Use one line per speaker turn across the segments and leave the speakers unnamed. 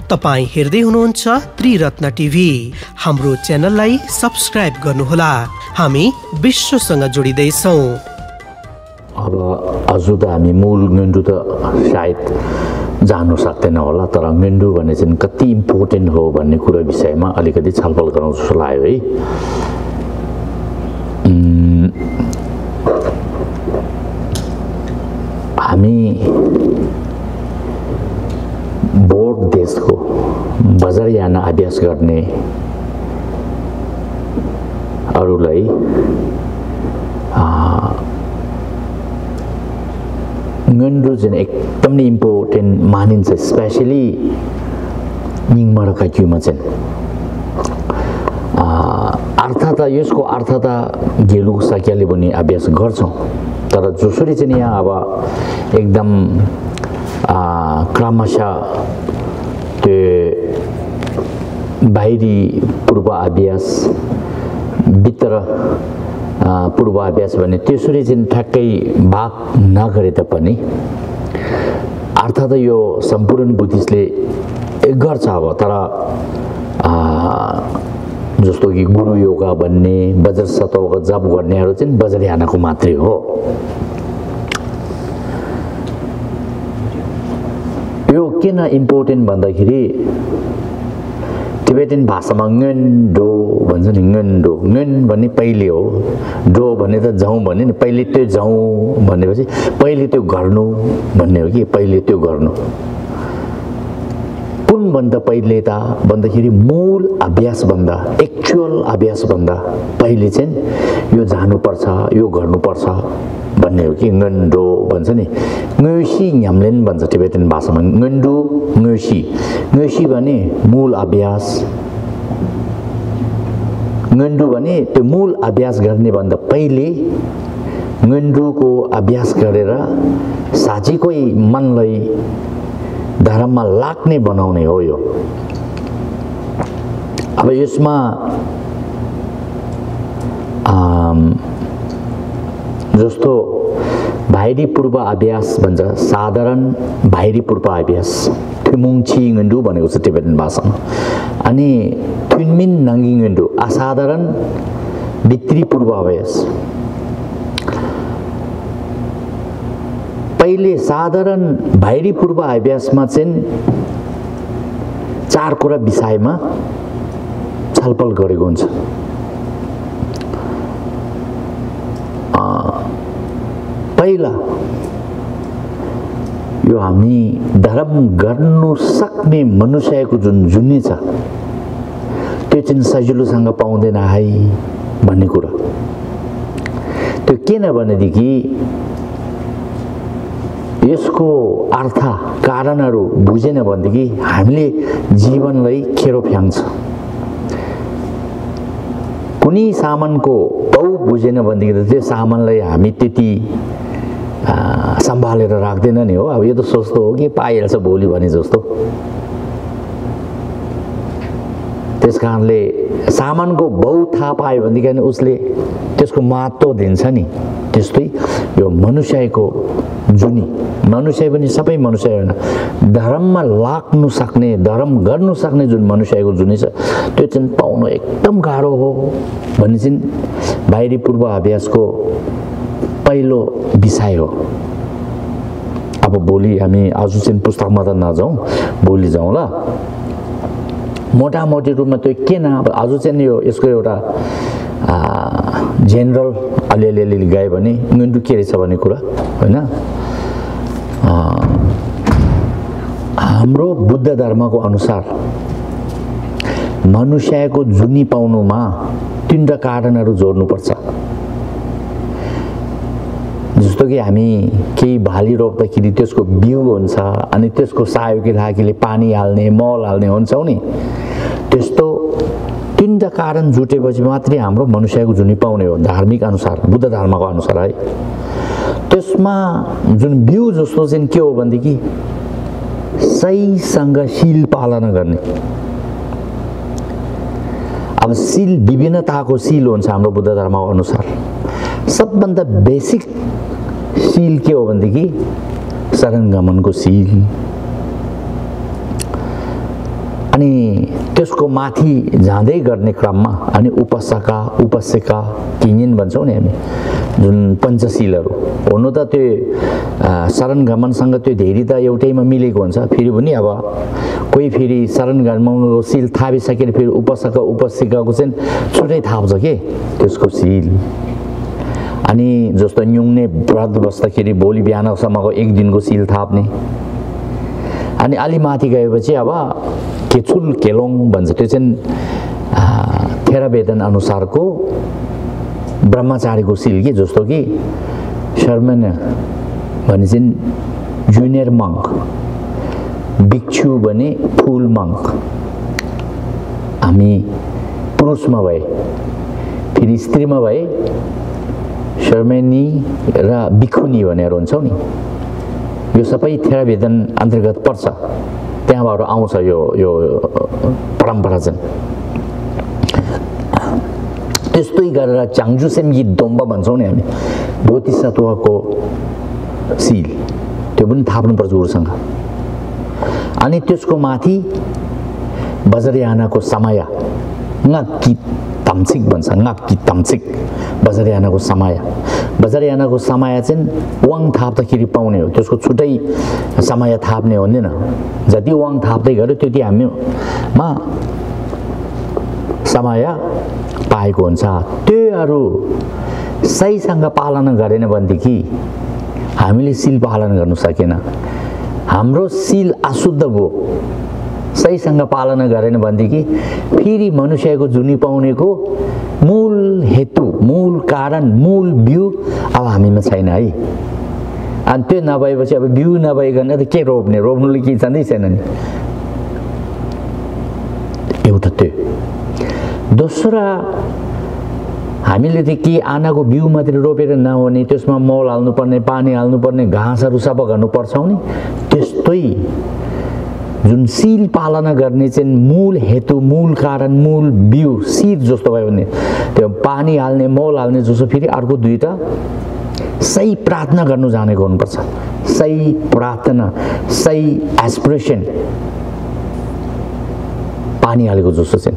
तपाई हेर्दै हुनुहुन्छ त्रिरत्न टिभी। हाम्रो च्यानललाई सब्स्क्राइब गर्नुहोला। हामी विश्वसँग जोडिँदै छौं।
अब अझ त हामी मूल ङन्डु त सायद जानु सक्दैन होला, तर ङन्डु भन्ने चाहिँ कति इम्पोर्टेन्ट हो भन्ने कुरा विषयमा अलिकति छलफल गरौँ जस्तो लाग्यो है। हामी बोर्ड देशको बजारयान अभ्यास गर्ने अरूलाई ङन्डु चाहिँ एकदमै इम्पोर्टेन्ट मानिन्छ, स्पेसली निङमरका क्युमा चाहिँ अर्थ त यसको अर्थ त गेलु सकियाले पनि अभ्यास गर्छौँ, तर जसरी चाहिँ यहाँ अब एकदम क्रमशः त्यो बाहिरी पूर्वाभ्यास भित्र पूर्वाभ्यास भने त्यसरी चाहिँ ठ्याक्कै भाग नगरे तापनि अर्थ त यो सम्पूर्ण बुद्धिस्टले गर्छ। अब तर जस्तो कि गुरु योगा भन्ने वज्र सत्वको जप गर्नेहरू चाहिँ बज्रयानको मात्रै हो। यो किन इम्पोर्टेन्ट भन्दाखेरि टिबेटन भाषामा ङन्डो भन्छ नि, ङन्डो ङन भन्ने पहिले हो, डो भन्ने त जाउँ भन्ने नि, पहिले त्यो जाउँ भनेपछि पहिले त्यो गर्नु भन्ने हो कि पहिले त्यो गर्नु। कुन भन्दा पहिले त भन्दाखेरि मूल अभ्यास भन्दा एक्चुअल अभ्यास भन्दा पहिले चाहिँ यो जानुपर्छ, यो गर्नुपर्छ भन्ने हो कि ङन्डो भन्छ नि। ङसी न्याम्लेन भन्छ टिबेटन भाषामा, ङन्डु ङसी। ङसी भने मूल अभ्यास, ङन्डु भने त्यो मूल अभ्यास गर्ने भन्दा पहिले ङन्डुको अभ्यास गरेर साँच्चीकै मनलाई धर्ममा लाग्ने बनाउने हो यो। अब यसमा जस्तो बाहिरी पूर्वाभ्यास भन्छ, साधारण बाहिरी पूर्वाभ्यास थुमुङची ङन्डु भनेको छ टिबेटन भाषामा, अनि थुन्मिन नङ्गी ङन्डु असाधारण भित्री पूर्वाभ्यास। पहिले साधारण बाहिरी पूर्वाभ्यासमा चाहिँ चार कुरा विषयमा छलफल गरेको हुन्छ। पहिला यो हामी धर्म गर्नु सक्ने मनुष्यको जुन जुनी छ त्यो चाहिँ सजिलोसँग पाउँदैन है भन्ने कुरा। त्यो किन भनेदेखि यसको अर्थ कारणहरू बुझेन भनेदेखि हामीले जीवनलाई खेरो फ्याङ्छ। कुनै सामानको पाउ बुझेन भनेदेखि त्यो सामानलाई हामी त्यति सम्हालेर राख्दैन नि हो। अब यो त सस्तो हो कि पाइहाल्छ भोलि भने जस्तो। त्यस कारणले सामानको भाउ थाहा पायो भनेदेखि उसले त्यसको महत्त्व दिन्छ नि। त्यस्तै यो मनुष्यको जुनी, मनुष्य पनि सबै मनुष्य होइन, धर्ममा लाग्नु सक्ने, धर्म गर्नु सक्ने जुन मनुष्यको जुनी छ त्यो चाहिँ पाउनु एकदम गाह्रो हो भन्ने चाहिँ बाहिरी पूर्वाभ्यासको पहिलो विषय हो। अब भोलि हामी आज चाहिँ पुस्तकमा त नजाउँ, भोलि जाउँ ल। मोटामोटी रूपमा त्यो किन आज चाहिँ यो यसको एउटा जेनरल अलिअलि गयो भने ङन्डु के रहेछ भन्ने कुरा होइन। हाम्रो बुद्ध धर्मको अनुसार मनुष्यको जुनी पाउनुमा तीनवटा कारणहरू जोड्नुपर्छ। जस्तो कि हामी केही भाली रोप्दाखेरि त्यसको बिउ हुन्छ अनि त्यसको सहयोगी लागिले पानी हाल्ने, मल हाल्ने हुन्छौ नि, त्यस्तो तीनवटा कारण जुटेपछि मात्रै हाम्रो मनुष्यको जुनी पाउने हो धार्मिक अनुसार, बुद्ध धर्मको अनुसार है। त्यसमा जुन बिउ जस्तो चाहिँ के हो भनेदेखि सहीसँग शील पालना गर्ने। अब शील विभिन्नताको शील हुन्छ हाम्रो बुद्ध धर्मको अनुसार। सबभन्दा बेसिक शील के हो भनेदेखि शरण गमनको शील। अनि त्यसको माथि जाँदै गर्ने क्रममा अनि उपसका उपसेका किनिन भन्छौँ नि हामी जुन पञ्चशीलहरू हुनु त त्यो शरण गमनसँग त्यो धेरै त एउटैमा मिलेको हुन्छ फेरि पनि अब कोही फेरि शरण गमनको सिल थापिसकेर फेरि उपसका उपसेकाको चाहिँ छुट्टै थाप्छ के त्यसको सिल अनि जस्तो न्युङ्ने व्रत बस्दाखेरि भोलि बिहानसम्मको एक दिनको सिल थाप्ने अनि अलि माथि गएपछि अब केचुल केलोङ भन्छ त्यो चाहिँ थेरावेदन अनुसारको ब्रह्मचारीको सिल कि जस्तो कि शर्मन भने चाहिँ जुनियर मङ्क भिक्षु भने फुल मङ्क हामी पुरुषमा भए फेरि स्त्रीमा भए शर्मेनी र भिखुनी भनेर हुन्छौ नि यो सबै थेरावेदन अन्तर्गत पर्छ त्यहाँबाट आउँछ यो परम्परा चाहिँ त्यस्तै गरेर चाङजुसेमगी दोम्बा भन्छौँ नि हामी बोधिसत्वको सिल त्यो पनि थाप्नुपर्छ गुरुसँग अनि त्यसको माथि बजरियानाको समय ngaki tamsik भन्छ ngaki tamsik बजरियानाको समय चाहिँ वाङ थाप्दाखेरि पाउने हो त्यसको छुट्टै समय थाप्ने हुँदैन जति वाङ थाप्दै गयो त्यति हामीमा समय पाएको हुन्छ त्योहरू सहीसँग पालना गरेन भनेदेखि हामीले सिल पालन गर्न सकेन हाम्रो सिल अशुद्ध भयो सहीसँग पालना गरेन भनेदेखि फेरि मनुष्यको जुनी पाउनेको मूल हेतु मूल कारण मूल बिउ अब हामीमा छैन है अनि त्यो नभएपछि अब बिउ नभइकन त के रोप्नुले के छँदै छैन नि एउटा त्यो दोस्रो हामीले त के आनाको बिउ मात्रै रोपेर नहुने त्यसमा मल हाल्नुपर्ने पानी हाल्नुपर्ने घाँसहरू सफा गर्नुपर्छ नि त्यस्तै जुन सिल पालना गर्ने चाहिँ मूल हेतु मूल कारण मूल बिउ सिर जस्तो भयो भने त्यो पानी हाल्ने मल हाल्ने जस्तो फेरि अर्को दुईटा सही प्रार्थना गर्नु जानेको हुनुपर्छ सही प्रार्थना सही एस्पिरेसन पानी हालेको जस्तो चाहिँ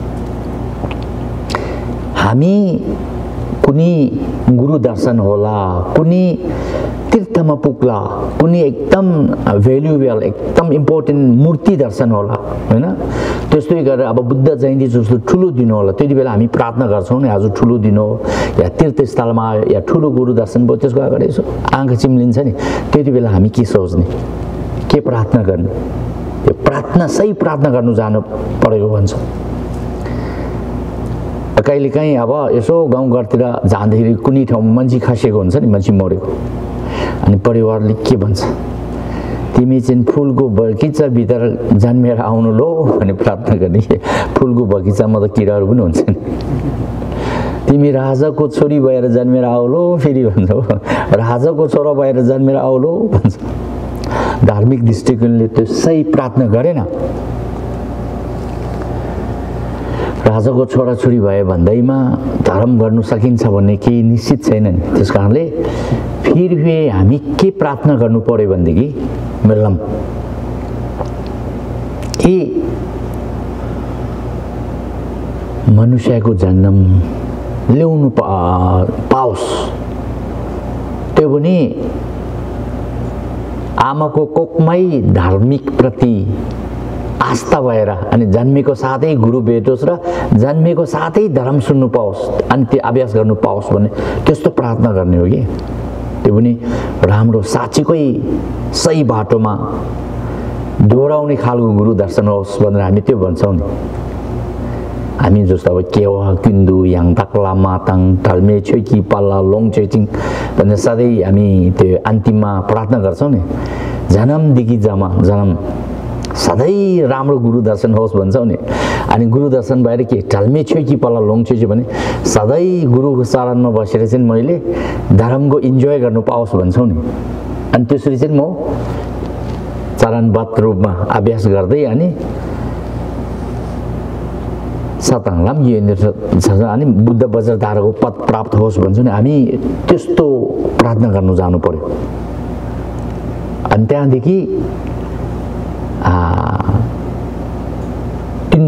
हामी कुनै गुरु दर्शन होला कुनै तीर्थमा पुग्ला कुनै एकदम भ्यालुएबल एकदम इम्पोर्टेन्ट मूर्ति दर्शन होला हैन त्यस्तै गरेर अब बुद्ध जयन्ती जस्तो ठुलो दिन होला त्यति बेला हामी प्रार्थना गर्छौं नि आज ठुलो दिन हो या तीर्थस्थलमा या ठुलो गुरु दर्शन भयो त्यसको अगाडि यसो आँखा चिम्लिन्छ नि त्यति बेला हामी के सोच्ने के प्रार्थना गर्ने त्यो प्रार्थना सही प्रार्थना गर्नु जानु परेको भन्छ कहिलेकाहीँ अब यसो गाउँघरतिर जाँदाखेरि कुनै ठाउँमा मान्छे खसेको हुन्छ नि मान्छे मरेको अनि परिवारले के भन्छ तिमी चाहिँ फुलको बगैँचा भित्र जन्मेर आउनु लो भने प्रार्थना गर्ने फुलको बगैँचामा त किराहरू पनि हुन्छन् तिमी राजाको छोरी भएर जन्मेर आउलो फेरि भन्छ राजाको छोरा भएर जन्मेर आउलो भन्छ धार्मिक दृष्टिकोणले त्यो सही प्रार्थना गरेन राजाको छोराछोरी भए भन्दैमा धर्म गर्नु सकिन्छ भन्ने केही निश्चित छैन नि त्यसकारणले फेरि हामी के प्रार्थना गर्नु पर्यो भनेदेखि मिल्लम कि मनुष्यको जन्म ल्याउनु पाओस् त्यो पनि आमाको कोखमै धार्मिक प्रति आस्था भएर अनि जन्मेको साथै गुरु भेटोस् र जन्मेको साथै धर्म सुन्नु पाओस् अनि त्यो अभ्यास गर्नु पाओस् भने त्यस्तो प्रार्थना गर्ने हो कि त्यो पनि राम्रो साँच्चीकै सही बाटोमा दोहोऱ्याउने खालको गुरु दर्शन होस् भनेर हामी त्यो भन्छौँ नि हामी जस्तो अब केवा किन्दु याङताक लामाताङ ढल्मे छोइकी पल्ला लोङ चेचिङ भनेर सधैँ हामी त्यो अन्तिममा प्रार्थना गर्छौँ नि जन्मदेखि जन्म सधैँ राम्रो गुरु दर्शन होस् भन्छौँ नि अनि गुरु दर्शन भएर के ढल्मे छोइकी पल्ला लोङ छोइची भने सधैँ गुरुको चरणमा बसेर चाहिँ मैले धर्मको इन्जोय गर्नु पाओस् भन्छौँ नि अनि त्यसरी चाहिँ म चरणबद्ध रूपमा अभ्यास गर्दै अनि सताङलाम यो अनि बुद्ध वज्रधारको पद प्राप्त होस् भन्छौँ नि हामी त्यस्तो प्रार्थना गर्नु जानु पर्यो अनि त्यहाँदेखि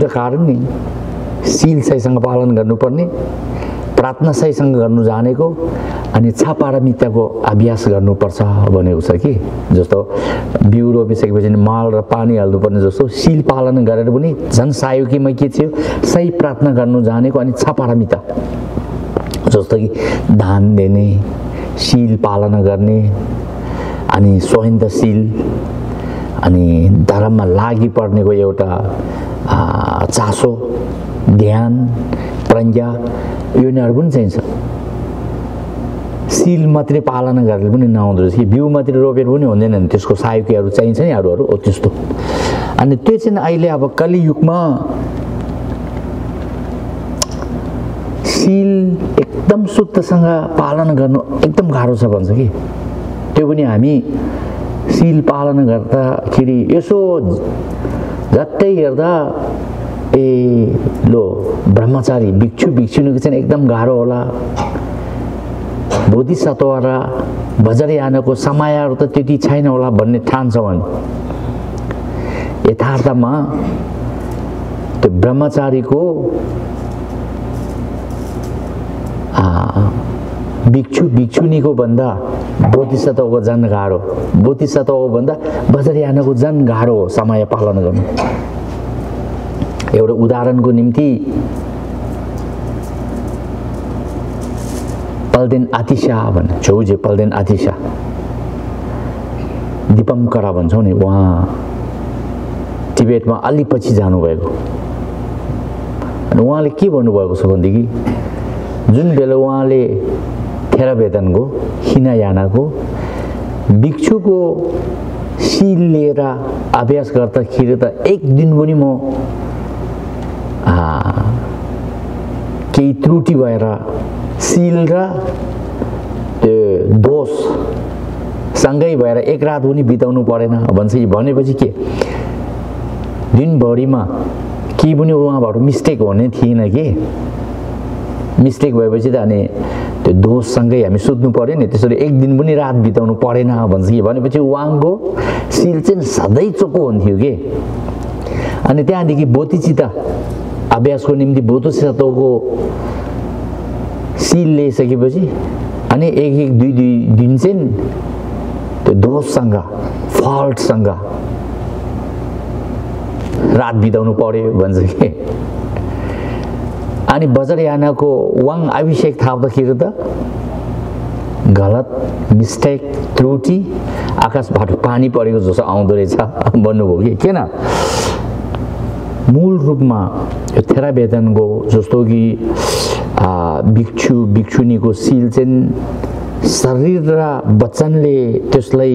कारण नि सील सहीसँग पालन गर्नुपर्ने, प्रार्थना सहीसँग गर्नु जानेको अनि छापारमिताको अभ्यास गर्नुपर्छ भनेको छ कि। जस्तो बिउ रोपिसकेपछि मल र पानी हाल्नुपर्ने जस्तो सील पालन गरेर पनि झन् सहयोगीमा के थियो, सही प्रार्थना गर्नु जानेको अनि छापारमिता जस्तो कि दान दिने, सील पालन गर्ने अनि संवेदनशील अनि धर्ममा लागि पर्नेको एउटा चासो, ध्यान, प्रज्ञा यो यिनीहरू पनि चाहिन्छ। सील मात्रै पालना गरेर पनि नहुँदो रहेछ कि बिउ मात्रै रोपेर पनि हुँदैन नि, त्यसको सहयोगीहरू चाहिन्छ नि अरूहरू हो त्यस्तो। अनि त्यो चाहिँ अहिले अब कलियुगमा सील एकदम शुद्धसँग पालन गर्नु एकदम गाह्रो छ भन्छ कि। त्यो पनि हामी सील पालन गर्दाखेरि यसो झट्टै हेर्दा लो ब्रह्मचारी भिक्षु भिक्षुनीको चाहिँ एकदम गाह्रो होला, बोधिसत्व र भजरयानको समयहरू त त्यति छैन होला भन्ने ठान्छ भने यथार्थमा त्यो ब्रह्मचारीको भिक्षु भिक्षुनीको भन्दा बोधिसत्वको झन् गाह्रो, बोधिसत्वको भन्दा भजरयानको झन् गाह्रो हो समय पालन गर्नु। एउटा उदाहरणको निम्ति पल्देन आतिशा भन्ने छेउजे पल्देन आतिशा दीपङ्करा भन्छौँ नि, उहाँ टिबेटमा अलि पछि जानुभएको। अनि उहाँले के भन्नुभएको छ भनेदेखि जुन बेला उहाँले थेरावेदनको हिनायानाको भिक्षुको सील लिएर अभ्यास गर्दाखेरि त एक दिन पनि म केही त्रुटि भएर सील र त्यो दोष सँगै भएर एक रात पनि बिताउनु परेन भन्छ। भनेपछि के दिनभरिमा केही पनि उहाँबाट मिस्टेक हुने थिएन कि। मिस्टेक भएपछि त अनि त्यो दोषसँगै हामी सुत्नु पर्यो नि, त्यसरी एक दिन पनि रात बिताउनु परेन भन्छ कि। भनेपछि उहाँको सील चाहिँ सधैँ चोखो हुन्थ्यो कि। अनि त्यहाँदेखि बोधिचित्त अभ्यासको निम्ति बोधिसत्वको सील ल्याइसकेपछि अनि एक दुई दिन चाहिँ त्यो दोषसँग फल्टसँग रात बिताउनु पर्यो भन्छ कि। अनि वज्रयानको वाङ अभिषेक थाप्दाखेरि त गलत मिस्टेक त्रुटि आकाशबाट पानी परेको जस्तो आउँदो रहेछ भन्नुभयो कि। किन मूल रूपमा यो थेरावेदनको जस्तो कि भिक्षु भिक्षुनीको सील चाहिँ शरीर र वचनले त्यसलाई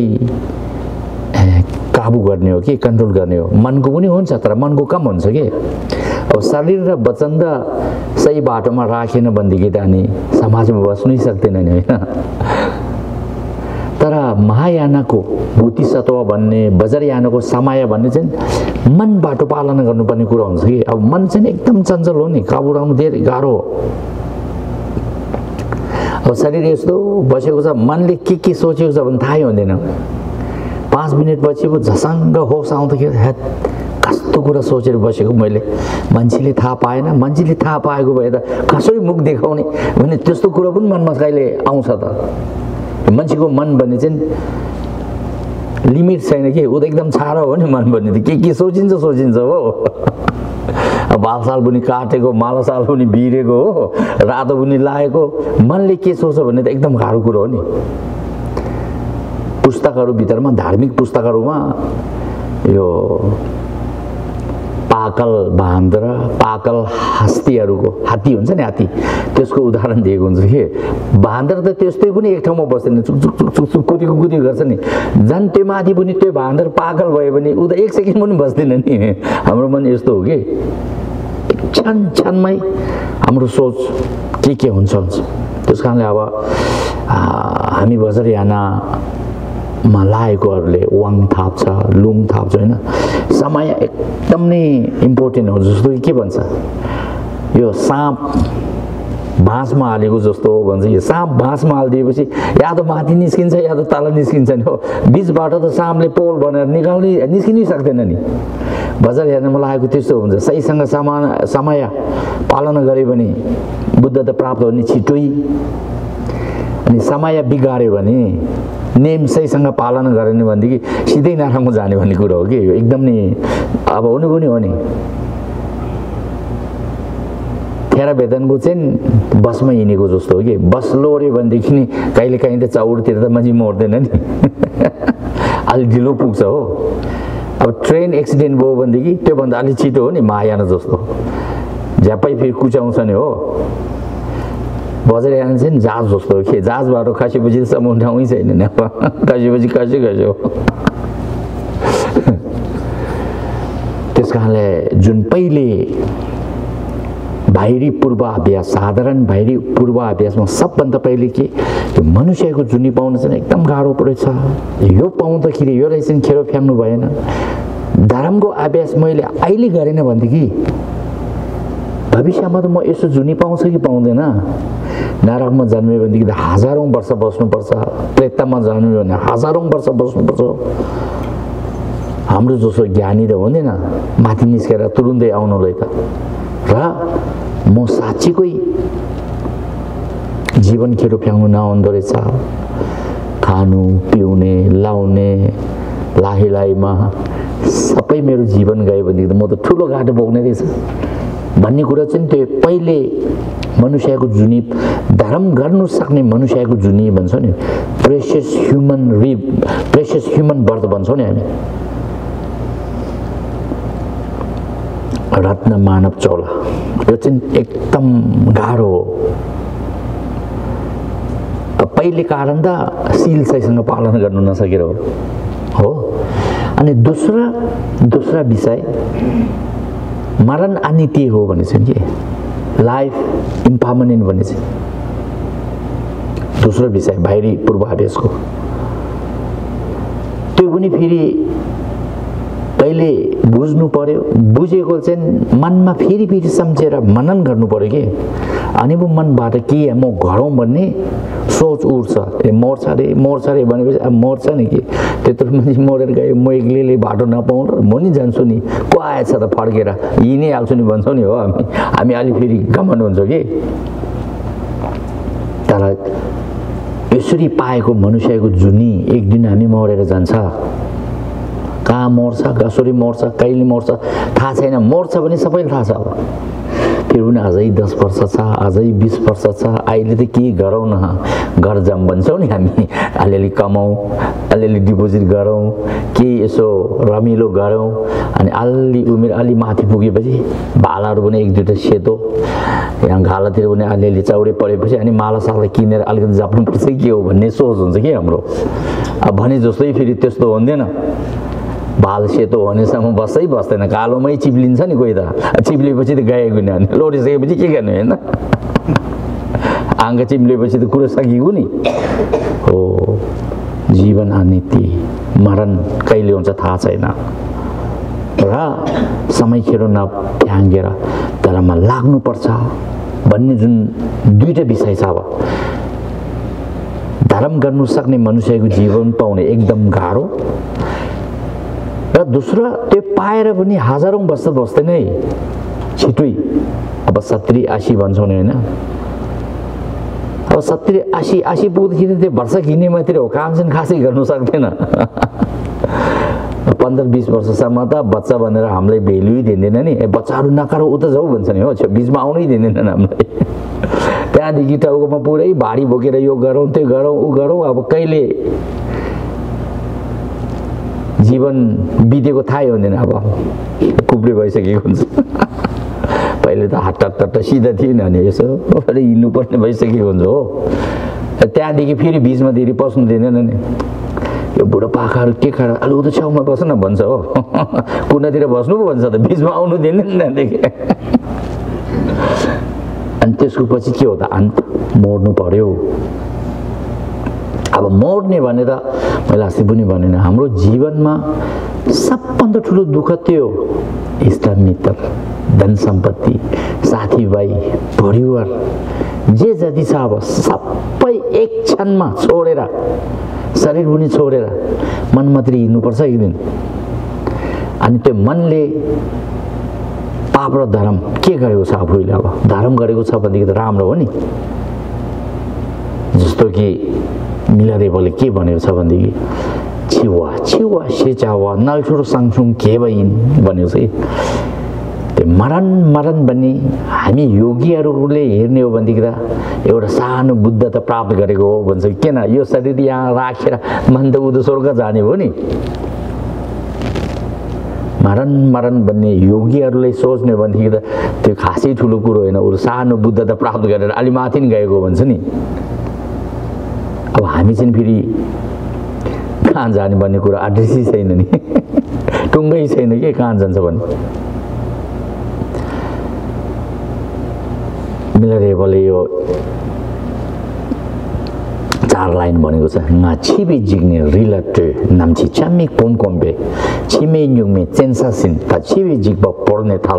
काबु गर्ने हो कि कन्ट्रोल गर्ने हो। मनको पनि हुन्छ तर मनको कम हुन्छ कि। अब शरीर र वचन त सही बाटोमा राखेन भनेदेखि त अनि समाजमा बस्नै सक्दैन नि होइन। तर महायानको बोधिसत्व भन्ने वज्रयानको समय भन्ने चाहिँ मन बाटो पालन गर्नुपर्ने कुरा हुन्छ कि। अब मन चाहिँ एकदम चञ्चल हो नि, काबु राख्नु धेरै गाह्रो हो। अब शरीर यस्तो बसेको छ, मनले के सोचेको छ भने थाहै हुँदैन। 5 मिनटपछि पो झसङ्ग होस आउँदाखेरि हेत कस्तो कुरा सोचेर बसेको मैले, मान्छेले थाहा पाएन, मान्छेले थाहा पाएको भए त कसरी मुख देखाउने भने त्यस्तो कुरा पनि मनमा कहिले आउँछ त। मान्छेको मन भन्ने चाहिँ लिमिट छैन कि, ऊ त एकदम छाडा हो नि मन भन्ने त के सोचिन्छ हो। बालसाल पनि काटेको, मालासाल पनि बिरेको हो, रातो पनि लागेको, मनले के सोच्छ भन्ने त एकदम गाह्रो कुरो हो नि। पुस्तकहरू भित्रमा धार्मिक पुस्तकहरूमा यो पाकल बाँदर पाकल हात्तीहरूको हात्ती हुन्छ नि, हात्ती त्यसको उदाहरण दिएको हुन्छ कि। बाँदर त त्यस्तै पनि एक ठाउँमा बस्दैन, चुक चुक चुक चुक चुक कुदेको कुदेको गर्छ नि। झन् त्यो माथि पनि त्यो बाँदर पागल भयो भने ऊ त 1 सेकेन्ड पनि बस्दैन नि। हाम्रो मन यस्तो हो कि क्षणमै हाम्रो सोच के हुन्छ। त्यस कारणले अब हामी वज्रयानमा लागेकोहरूले वाङ थाप्छ, लुङ थाप्छ होइन। समय एकदम नै इम्पोर्टेन्ट हो। जस्तो कि के भन्छ यो साँप बाँसमा हालेको जस्तो हो भन्छ कि। साँप बाँसमा हालिदिएपछि या त माथि निस्किन्छ या त तल निस्किन्छ नि हो। बिचबाट त साँपले पोल बनाएर निस्किनै सक्दैन नि। भजन हेर्नमा लागेको त्यस्तो हुन्छ। सहीसँग समय पालना गरे भने बुद्धता प्राप्त हुने छिटै, अनि समय बिगार्यो भने नेम सहीसँग पालना गरेन भनेदेखि सिधै नरकमा जाने भन्ने कुरो हो कि यो एकदम नि अब हुनु पनि हो नि। थेरा वेदनको चाहिँ बसमा हिँडेको जस्तो हो कि बस लोड्यो भनेदेखि नि कहिले काहीँ त चौरतिर त मान्छे मर्दैन नि अलि ढिलो पुग्छ हो। अब ट्रेन एक्सिडेन्ट भयो भनेदेखि त्योभन्दा अलिक छिटो हो नि महायान जस्तो, झ्याप्पै फेरि कुचाउँछ नि हो। वज्रयान चाहिँ जहाज जस्तो हो कि जहाजबाट खसेपछि सम्म ठाउँै छैन नि, खसेपछि खस्यो त्यस कारणले जुन पहिले बाहिरी पूर्वाभ्यास, साधारण बाहिरी पूर्वाभ्यासमा सबभन्दा पहिले के त्यो मनुष्यको जुनी पाउन चाहिँ एकदम गाह्रो परेछ। यो पाउँदाखेरि यो चाहिँ खेरो फ्याँक्नु भएन। धर्मको अभ्यास मैले अहिले गरेन भनेदेखि भविष्यमा त म यसो जुनी पाउँछ कि पाउँदैन। नरकमा जन्मियो भनेदेखि त हजारौँ वर्ष बस्नुपर्छ, प्रेतमा जन्मियो भने हजारौँ वर्ष बस्नुपर्छ। हाम्रो जसो ज्ञानी त हुँदैन माथि निस्केर तुरुन्तै आउनुलाई त। र म साँच्चीकै जीवन खेरो फ्याँक्नु नआउँदो रहेछ। खानु पिउने लाउने लाहीलाहीमा सबै मेरो जीवन गयो भनेदेखि त म त ठुलो घाटो बोक्ने रहेछ भन्ने कुरा चाहिँ त्यो पहिले मनुष्यको जुनी, धर्म गर्नु सक्ने मनुष्यको जुनी भन्छ नि, प्रेसियस ह्युमन बर्थ भन्छौँ नि हामी। रत्न मानव चौला यो चाहिँ एकदम गाह्रो हो। पहिले कारण त सील सहीसँग पालन गर्नु नसकेर हो। अनि दोस्रा विषय मरण अनित्य हो भने चाहिँ के लाइफ इम्पर्मानेन्ट भने चाहिँ दोस्रो विषय बाहिरी पूर्वाभ्यासको। त्यो पनि फेरि पहिले बुझ्नु पर्यो, बुझेको चाहिँ मनमा फेरि सम्झेर मनन गर्नु पर्यो कि। अनि पो मनबाट के म गरौँ भन्ने सोच उठ्छ। ए मर्छ अरे भनेपछि अब मर्छ नि कि त्यत्रो मान्छे मरेर गयो, म एक्लैले बाटो नपाउँ र म नि जान्छु नि, को आएछ त फर्केर यिनै हाल्छु नि भन्छौँ नि हो हामी अलि फेरि घमण्ड हुन्छ कि। तर यसरी पाएको मनुष्यको जुनी एक दिन हामी मरेर जान्छ। कहाँ मर्छ, कसरी मर्छ, कहिले मर्छ थाहा छैन। मर्छ भने सबैले थाहा छ। अब फेरि पनि अझै 10 वर्ष छ, अझै 20 वर्ष छ, अहिले त के गरौँ न, घर जाम भन्छौँ नि हामी। अलिअलि कमाउँ, अलिअलि डिपोजिट गरौँ, के यसो रमिलो गरौँ। अनि अलि उमेर अलि माथि पुगेपछि भालाहरू पनि एक दुईवटा सेतो, यहाँ घालातिर पनि अलिअलि चौडे परेपछि अनि मालासाला किनेर अलिकति जप्नुपर्छ के हो भन्ने सोच हुन्छ कि हाम्रो। अब भने जस्तै फेरि त्यस्तो हुँदैन। भाल सेतो हुनेसम्म बस्दै बस्दैन, कालोमै चिप्लिन्छ नि कोही त। चिप्लेपछि त गएको नि, अनि लोडिसकेपछि के गर्ने होइन। आँगा चिप्लेपछि त कुरो सकिएको नि हो। जीवन अनित्य, मरण कहिले हुन्छ थाहा छैन। र समय खेरो नफ्याँकेर धर्ममा लाग्नुपर्छ भन्ने जुन दुईटा विषय छ। अब धर्म गर्नु सक्ने मनुष्यको जीवन पाउने एकदम गाह्रो, र दोस्रो त्यो पाएर पनि हजारौँ वर्ष बस्दैन है छिटै। अब 70-80 भन्छौँ नि होइन। अब 70-80 पुग्दाखेरि त्यो वर्ष किन्ने मात्रै हो, काम चाहिँ खासै गर्नु सक्दैन। 15-20 वर्षसम्म त बच्चा भनेर हामीलाई भेल्युै दिँदैन नि। बच्चाहरू नकारो उता जाऊ भन्छ नि हो, बिचमा आउनै दिँदैनन् हामीलाई। त्यहाँदेखि टाउकोमा पुरै भारी बोकेर यो गरौँ त्यो गरौँ ऊ गरौँ। अब कहिले जीवन बितेको थाहै हुँदैन। अब कुप्रे भइसकेको हुन्छ। पहिले त हट्ट सिधा थिएन नि, यसो हिँड्नुपर्ने भइसकेको हुन्छ हो। त्यहाँदेखि फेरि बिचमा धेरै पस्नु दिँदैन नि। यो बुढोपाकाहरू के खरा अलि उता छेउमा बस न भन्छ हो, कुनातिर बस्नु पो भन्छ त, बिचमा आउनु दिँदैन त्यहाँदेखि। अनि त्यसको पछि के हो त, अन्त मर्नु पर्यो। अब मर्ने भने त मैले अस्ति पनि भनेन, हाम्रो जीवनमा सबभन्दा ठुलो दुःख त्यो हो। इष्टमित्र, धन सम्पत्ति, साथीभाइ, परिवार जे जति छ अब सबै एक क्षणमा छोडेर, शरीर पनि छोडेर मन मात्रै हिँड्नुपर्छ एक दिन। अनि त्यो मनले पाप र धर्म के गरेको छ आफूले अब धर्म गरेको छ भनेदेखि त राम्रो हो नि जस्तो कि मिलरेबले के भनेको छ भनेदेखि छिवा छिवा सेचावा नलछोड साङछुङ केबैन भनेको छ कि त्यो मरण मरण भन्ने हामी योगीहरूले हेर्ने हो भनेदेखि त एउटा सानो बुद्धता प्राप्त गरेको हो भन्छ किन यो शरीर यहाँ राखेर मन त उदो स्वर्ग जाने हो नि मरण मरण भन्ने योगीहरूले सोच्ने भनेदेखि त त्यो खासै ठुलो कुरो होइन उ सानो बुद्धता प्राप्त गरेर अलि माथि नि गएको भन्छ नि अब हामी चाहिँ फेरि कहाँ जाने भन्ने कुरा एड्रेसै छैन नि टुङ्गै छैन के कहाँ जान्छ भन्ने मिलरेबले यो 4 लाइन भनेको छ nga chibi jigne relate namchi chamik pomkombe chime nyungme chensasin ta chibi jigba porne thal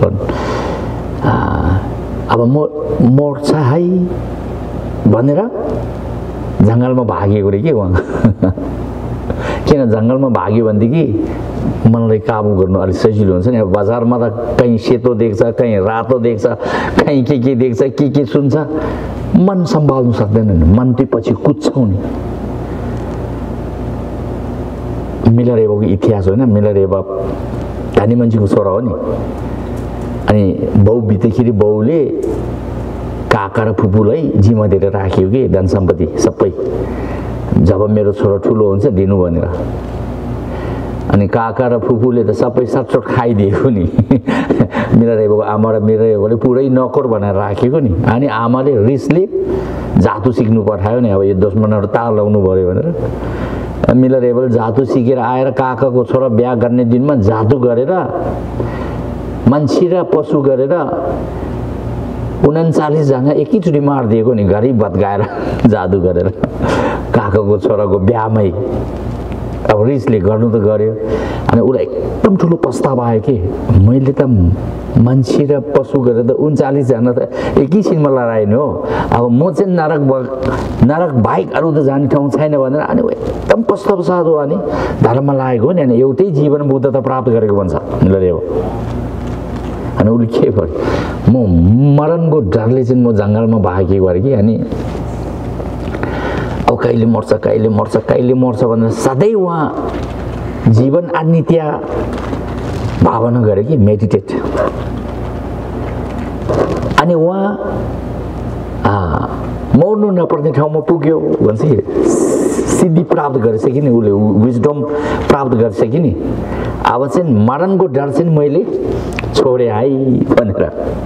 अब मोर्छ है भनेर जंगलमा भागेको रे के उहाँ किन जंगलमा भाग्यो भनेदेखि मनलाई काबु गर्नु अलि सजिलो हुन्छ नि अब बजारमा त कहीं सेतो देख्छ कहीं रातो देख्छ कहीं के देख्छ के सुन्छ मन सम्हाल्नु सक्दैन नि मन चाहिँ पछि कुद्छ नि मिलरेबको इतिहास होइन मिलरेब धनी मान्छेको छोरा हो नि अनि बाउ बितेखेरि बाउले काका र फुपूलाई जिम्मा दिएर राख्यो कि धन सम्पत्ति सबै जब मेरो छोरा ठुलो हुन्छ दिनु भनेर अनि काका र फुपूले त सबै सटसट खाइदिएको नि मिलरेबको आमा र मिलरेबले पुरै नोकर बनाएर राखेको नि अनि आमाले रिसले जादु सिक्नु पठायो नि अब यो दुश्मनहरु तार लाउनु पर्यो भनेर मिलरेबले जादु सिकेर आएर काकाको छोरा बिहा गर्ने दिनमा जादु गरेर मान्छे र पशु गरेर 39 जना एकैचोटी मारिदिएको नि घरि भत्काएर जादु गरेर काकाको छोराको बिहामै अब रिसले गर्नु त गर्यो अनि उलाई एकदम ठुलो पस्ताव आयो कि मैले त मान्छे र पशु गरेर 39 जना त एकैछिनमा लडाइन हो अब म चाहिँ नरक बाइक अरु त जाने ठाउँ छैन भनेर अनि एकदम पस्ताव साधो अनि धर्ममा लागेको नि अनि एउटै जीवन बुद्धता प्राप्त गरेको भन्छ मिलरेब अनि उले के भन्यो म मरणको डरले चाहिँ म जंगलमा भागेको अरे कि अनि अब कहिले मर्छ भनेर सधैँ उहाँ जीवन अनित्य भावना गरे कि मेडिटेट अनि उहाँ मर्नु नपर्ने ठाउँमा पुग्यो भन्छ सिद्धि प्राप्त गरिसक्यो नि उले विजडम प्राप्त गरिसक्यो नि अब चाहिँ मरणको डर चाहिँ मैले छोडे है भनेर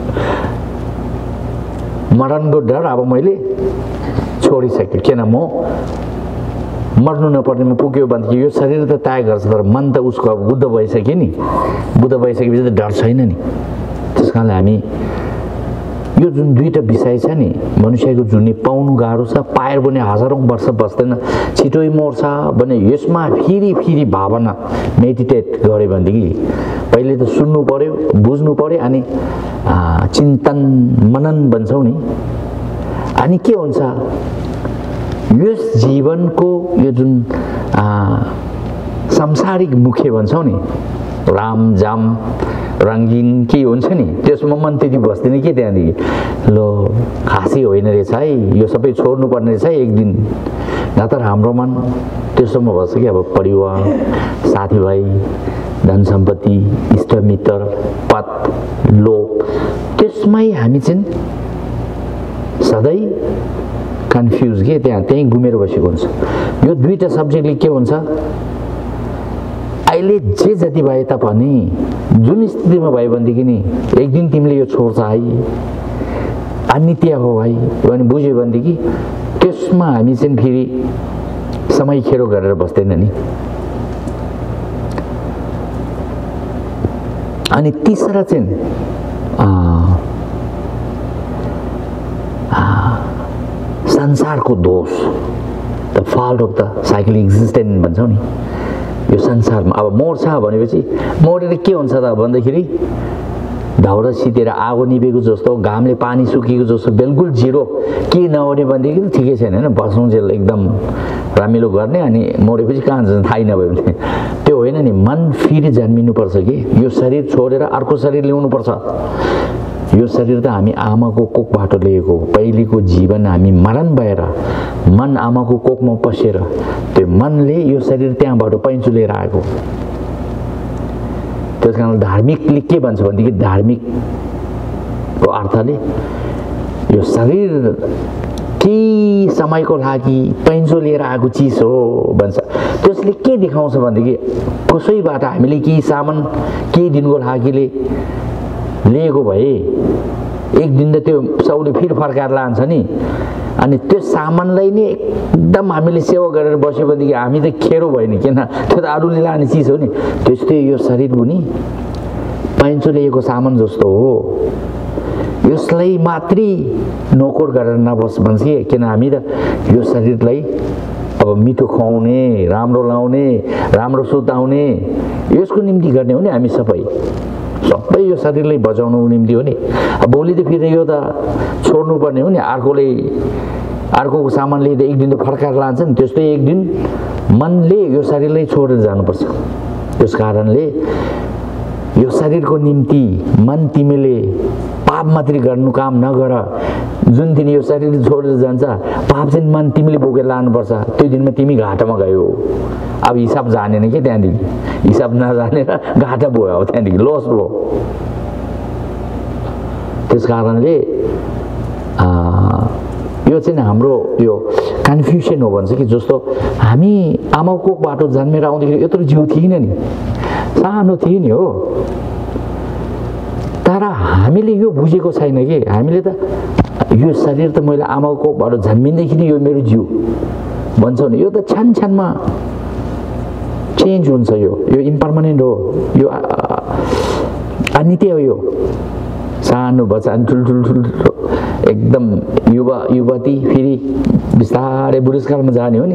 मरणको डर अब मैले छोडिसक्यो किन म मर्नु नपर्नेमा पुग्यो भने यो शरीर त त्याग गर्छ तर मन त उसको अब बुद्ध भइसक्यो नि बुद्ध भइसकेपछि त डर छैन नि त्यसकारणले हामी यो जुन दुईटा विषय छ नि मनुष्यको जुनी पाउनु गाह्रो छ पाएर पनि हजारौं वर्ष बस्दैन छिटै मर्छ भने यसमा फेरि भावना मेडिटेट गरे भनेदेखि पहिले त सुन्नु पर्यो बुझ्नु पर्यो अनि चिन्तन मनन भन्छौ नि अनि के हुन्छ यस जीवनको यो जुन सांसारिक मुख्य भन्छौ नि राम जाम रंगीन के हुन्छ नि त्यसमा मन त्यति बस्दैन के त्यहाँदेखि लो खासै होइन रहेछ है यो सबै छोड्नु पर्ने रहेछ एक दिन नत्र हाम्रो मन त्यसोमा बस्छ कि अब परिवार साथीभाइ धन सम्पत्ति इष्टमित्र पद लोभ त्यसमै हामी चाहिँ सधैँ कन्फ्युज के त्यही घुमेर बसेको हुन्छ यो दुईटा सब्जेक्टले के हुन्छ अहिले जे जति भए तापनि जुन स्थितिमा भयो भनेदेखि नि एक दिन तिमीले यो छोड्छ है अनित्य हो भाइ भने बुझ्यो भनेदेखि त्यसमा हामी चाहिँ फेरि समय खेरो गरेर बस्दैन नि अनि तीसरा चाहिँ संसारको दोष the fault of the cycle existence भन्छौ नि यो संसारमा अब मर्छ भनेपछि मरेर के हुन्छ त भन्दाखेरि दाउरा सितेर आगो निभेको जस्तो घामले पानी सुकेको जस्तो बिल्कुल जिरो के नहुने भनेदेखि ठिकै छैन हैन बस्नुन्जेल एकदम रामिलो गर्ने अनि मरेपछि कहाँ जान्छ थाहै नभए भने त्यो होइन भने नि मन फेरि जन्मिनुपर्छ कि यो शरीर छोडेर अर्को शरीर ल्याउनुपर्छ। यो शरीर त हामी आमाको कोखबाट लिएको हो। पहिलेको जीवन हामी मरण भएर मन आमाको कोखमा पसेर त्यो मनले यो शरीर त्यहाँबाट पैँचो लिएर आएको। त्यस कारण धार्मिकले के भन्छ भनेदेखि धार्मिकको अर्थले यो शरीर केही समयको लागि पैँचो लिएर आएको चिज हो भन्छ। त्यसले के देखाउँछ भनेदेखि कसैबाट हामीले केही सामान केही दिनको लागिले लिएको भए एक दिन त त्यो सबले फेरि फर्काएर लान्छ नि। अनि त्यो सामानलाई नि एकदम हामीले सेवा गरेर बस्यो भनेदेखि हामी त खेरो भयो नि, किन त्यो त अरूले लाने चिज हो नि। त्यस्तै यो शरीर पनि पैँचो लिएको सामान जस्तो हो। यसलाई मात्रै नोकर गरेर नबस् भन्छ कि, किन हामी त यो शरीरलाई अब मिठो खुवाउने, राम्रो लाउने, राम्रो सुताउने यसको निम्ति गर्ने हो नि। हामी सबै यो शरीरलाई बचाउनुको निम्ति हो नि। अब भोलि त फेरि यो त छोड्नुपर्ने हो नि। अर्कोको सामान लिँदा एक दिन त फर्काएर लान्छ नि। त्यस्तै एक दिन मनले यो शरीरलाई छोडेर जानुपर्छ। त्यस कारणले यो शरीरको निम्ति मन तिमीले पाप मात्रै गर्नु काम नगर। जुन दिन यो शरीर छोडेर जान्छ पाप चाहिँ मन तिमीले बोकेर लानुपर्छ। त्यो दिनमा तिमी घाटामा गयो। अब हिसाब जानेन कि त्यहाँदेखि, हिसाब नजानेर घाटा भयो, अब त्यहाँदेखि लस भयो। त्यस कारणले यो चाहिँ हाम्रो यो कन्फ्युजन हो भन्छ कि, जस्तो हामी आमाको कोखबाट जन्मेर आउँदाखेरि यत्रो जिउ थिएन नि, सानो थियो नि हो। तर हामीले यो बुझेको छैन कि हामीले त यो शरीर त मैले आमाको कोखबाट जन्मिँदैखेरि यो मेरो जिउ भन्छौँ नि। यो त छानमा चेन्ज हुन्छ। यो इम्पर्मानेन्ट हो, यो अनित्य हो। यो सानो बच्चा ठुल्ठुलो एकदम युवती फेरि बिस्तारै बुढेसकालमा जाने हो नि।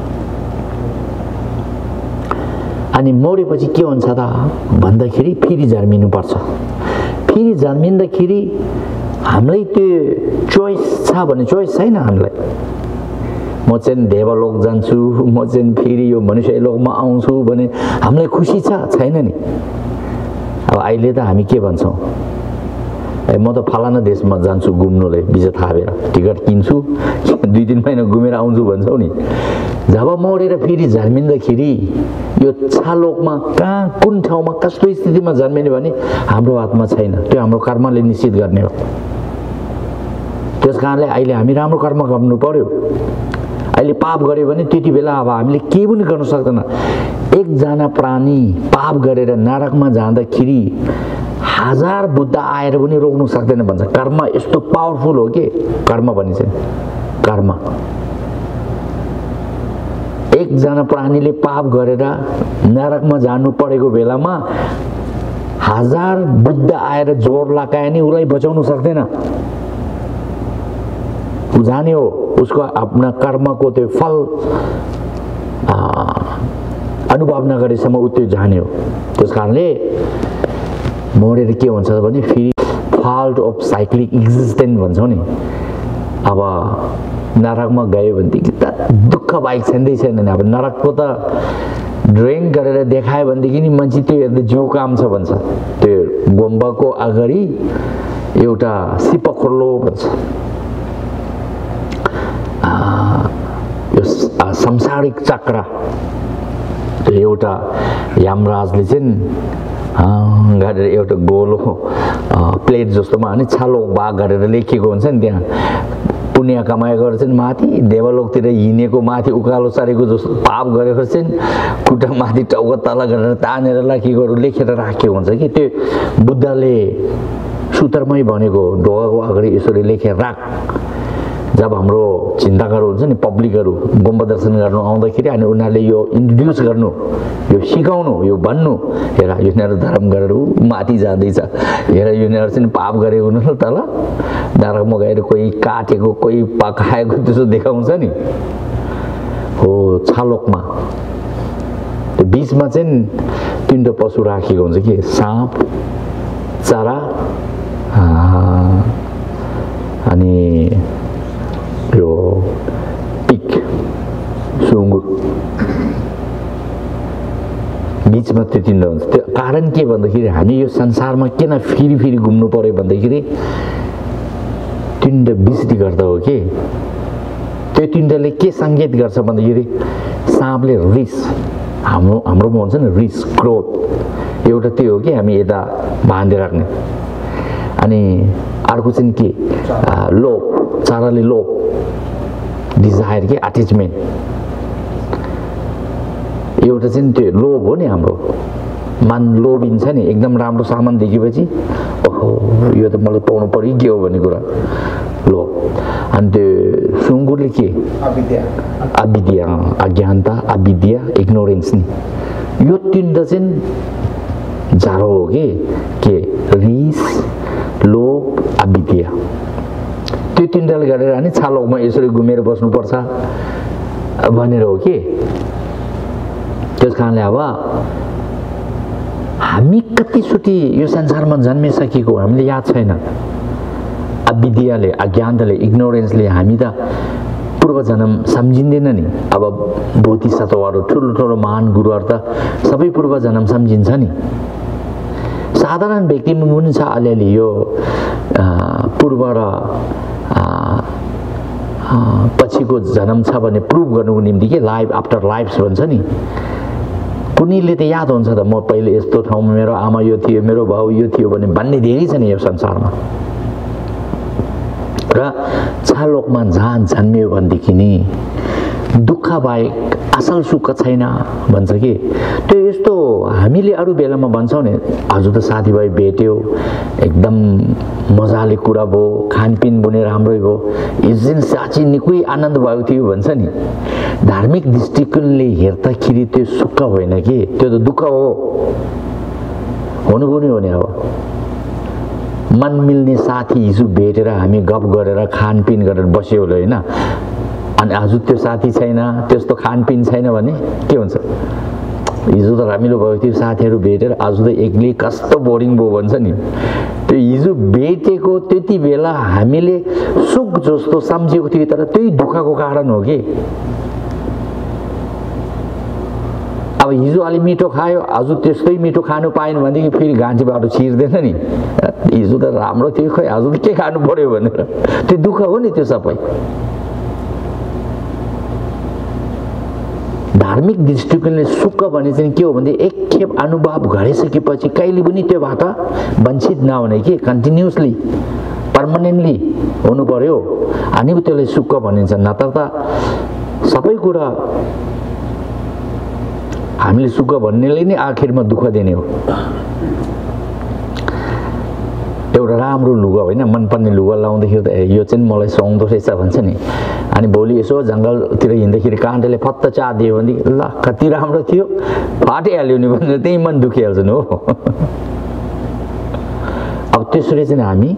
अनि मरेपछि के हुन्छ त भन्दाखेरि फेरि जन्मिनुपर्छ। फेरि जन्मिँदाखेरि हामीलाई त्यो चोइस छ भने चोइस छैन हामीलाई। म चाहिँ देवलोक जान्छु, म चाहिँ फेरि यो मनुष्य लोकमा आउँछु भने हामीलाई खुसी छैन नि। अब अहिले त हामी के भन्छौँ, म त फलाना देशमा जान्छु घुम्नुलाई, भिजा थापेर टिकट किन्छु 2-3 महिना घुमेर आउँछु भन्छौँ नि। जब मरेर फेरि जन्मिँदाखेरि यो छालोकमा कहाँ कुन ठाउँमा कस्तो स्थितिमा जन्मिने भने हाम्रो हातमा छैन। त्यो हाम्रो कर्मले निश्चित गर्ने हो। त्यस कारणले अहिले हामी राम्रो कर्म गर्नु पर्यो। अहिले पाप गर्यो भने त्यति बेला अब हामीले केही पनि गर्न सक्दैन। एकजना प्राणी पाप गरेर नरकमा जाँदाखेरि 1000 बुद्ध आएर पनि रोक्नु सक्दैन भन्छ। कर्म यस्तो पावरफुल हो कि, कर्म भन्ने चाहिँ कर्म। एकजना प्राणीले पाप गरेर नरकमा जानु परेको बेलामा 1000 बुद्ध आएर जोड लगाए नि उसलाई बचाउनु सक्दैन। ऊ जाने हो उसको आफ्ना कर्मको त्यो फल अनुभव नगरेसम्म ऊ त्यो जाने हो। त्यस कारणले मरेर के हुन्छ भने फेरि फल्ट अफ साइक्लिक एक्जिस्टेन्स भन्छौँ नि। अब नरकमा गयो भनेदेखि त दुःख बाहेक छैन नि। अब नरकको त ड्रिङ्क गरेर देखायो भनेदेखि नि मान्छे त्यो हेर्दा जिउ काम छ भन्छ। त्यो गुम्बाको अगाडि एउटा सिपखोर्लो भन्छ, यो संसारिक चक्र। एउटा यमराजले चाहिँ गरेर एउटा गोलो प्लेट जस्तोमा अनि छालो भाग गरेर लेखिएको हुन्छ नि। त्यहाँ पुण्य कमाइ गरेर चाहिँ माथि देवलोकतिर हिँडेको माथि उकालो सरेको जस्तो पाप गरेर चाहिँ खुट्टा माथि टाउको तल गरेर तानेर लेखेर राखेको हुन्छ कि। त्यो बुद्धले सूत्रमै भनेको ढोकाको अगाडि यसरी लेखेर राख। जब हाम्रो चिन्तकहरू हुन्छ नि, पब्लिकहरू गुम्बा दर्शन गर्नु आउँदाखेरि अनि उनीहरूले यो इन्ट्रोड्युस गर्नु, यो सिकाउनु, यो भन्नु, हेर यिनीहरू धर्म गरेर माथि जाँदैछ, हेर यिनीहरू चाहिँ पाप गरेको न तल नरकमा गएर कोही काटेको कोही पकाएको त्यसो देखाउँछ नि। हो छालोकमा त्यो बिचमा चाहिँ 3टा पशु राखेको हुन्छ कि, साँप, चरा अनि यो पिग, सुँगुर बिचमा त्यो तिनवटा हुन्छ। त्यो कारण के भन्दाखेरि हामी यो संसारमा किन फेरि घुम्नु पर्यो भन्दाखेरि तिनवटा बिस्टी गर्दा हो कि त्यो तिनवटाले के सङ्केत गर्छ भन्दाखेरि साँपले रिस हाम्रोमा हुन्छ नि रिस क्रोध एउटा त्यो हो कि हामी यता बाँधेर राख्ने। अनि अर्को चाहिँ के लोभ चराले लोभ डिजायर के अट्याचमेन्ट एउटा चाहिँ त्यो लोभ हो नि हाम्रो मन लोभिन्छ नि एकदम राम्रो सामान देखेपछि ओहो यो त मलाई पाउनु पर्यो के हो भन्ने कुरा लोभ। अनि त्यो सुँगुरले के अविद्या अज्ञानता अविद्या इग्नोरेन्स नि यो तिनवटा चाहिँ जाडो हो कि के रिस लोभ अविद्या त्यो तिनवटाले गरेर अनि छालोमा यसरी घुमेर बस्नुपर्छ भनेर हो कि। त्यस कारणले अब हामी कतिचोटि यो संसारमा जन्मिसकेको हामीले याद छैन। अविद्याले अज्ञानताले इग्नोरेन्सले हामी त पूर्व जन्म सम्झिँदैन नि। अब बोधिसत्वहरू ठुलो महान गुरुहरू त सबै पूर्व जन्म सम्झिन्छ नि। साधारण व्यक्तिमा पनि छ अलिअलि यो पूर्व र पछिको जन्म छ भने प्रुभ गर्नुको निम्ति के लाइफ आफ्टर लाइफ्स भन्छ नि। कुनैले त याद हुन्छ त म पहिले यस्तो ठाउँमा मेरो आमा यो थियो मेरो बाउ यो थियो भन्ने धेरै छ नि यो संसारमा। र छालोकमा जहाँ जन्मियो भनेदेखि नि दुःख बाहेक असल सुख छैन भन्छ कि। त्यो यस्तो हामीले अरू बेलामा भन्छौँ नि आज त साथीभाइ भेट्यो एकदम मजाले कुरा भयो खानपिन पनि राम्रै भयो इस दिन साँच्चै निकै आनन्द भएको थियो भन्छ नि। धार्मिक दृष्टिकोणले हेर्दाखेरि त्यो सुख होइन कि त्यो त दुःख हो हुनु पनि हो नि। अब मन मिल्ने साथी हिजो भेटेर हामी गफ गरेर खानपिन गरेर बस्यो होला होइन अनि आज त्यो साथी छैन त्यस्तो खानपिन छैन भने के हुन्छ। हिजो त रमाइलो भएको थियो साथीहरू भेटेर आज त एक्लै कस्तो बोरिङ भयो भन्छ नि। त्यो हिजो भेटेको त्यति बेला हामीले सुख जस्तो सम्झेको थियो तर त्यही दुःखको कारण हो कि। अब हिजो अलि मिठो खायो आज त्यस्तै मिठो खानु पाएन भनेदेखि फेरि घाँटी बाटो छिर्दैन नि। हिजो त राम्रो थियो खै आज त के खानु पर्यो भनेर त्यो दुःख हो नि। त्यो सबै धार्मिक दृष्टिकोणले सुख भने चाहिँ के हो भने एकखेप अनुभव गरिसकेपछि कहिले पनि त्योबाट वञ्चित नहुने कि कन्टिन्युसली पर्मानेन्टली हुनु पर्यो अनि त्यसलाई सुख भनिन्छ। नत्र त सबै कुरा हामीले सुख भन्नेले नै आखिरमा दुःख दिने हो। एउटा राम्रो लुगा होइन मनपर्ने लुगा लाउँदाखेरि त यो चाहिँ मलाई सुहाउँदो रहेछ भन्छ नि। अनि भोलि यसो जङ्गलतिर हिँड्दाखेरि काँटाले फत्त चादियो भने ल कति राम्रो थियो फाटिहाल्यो नि भनेर त्यही मन दुखिहाल्छ नि हो। अब त्यसरी चाहिँ हामी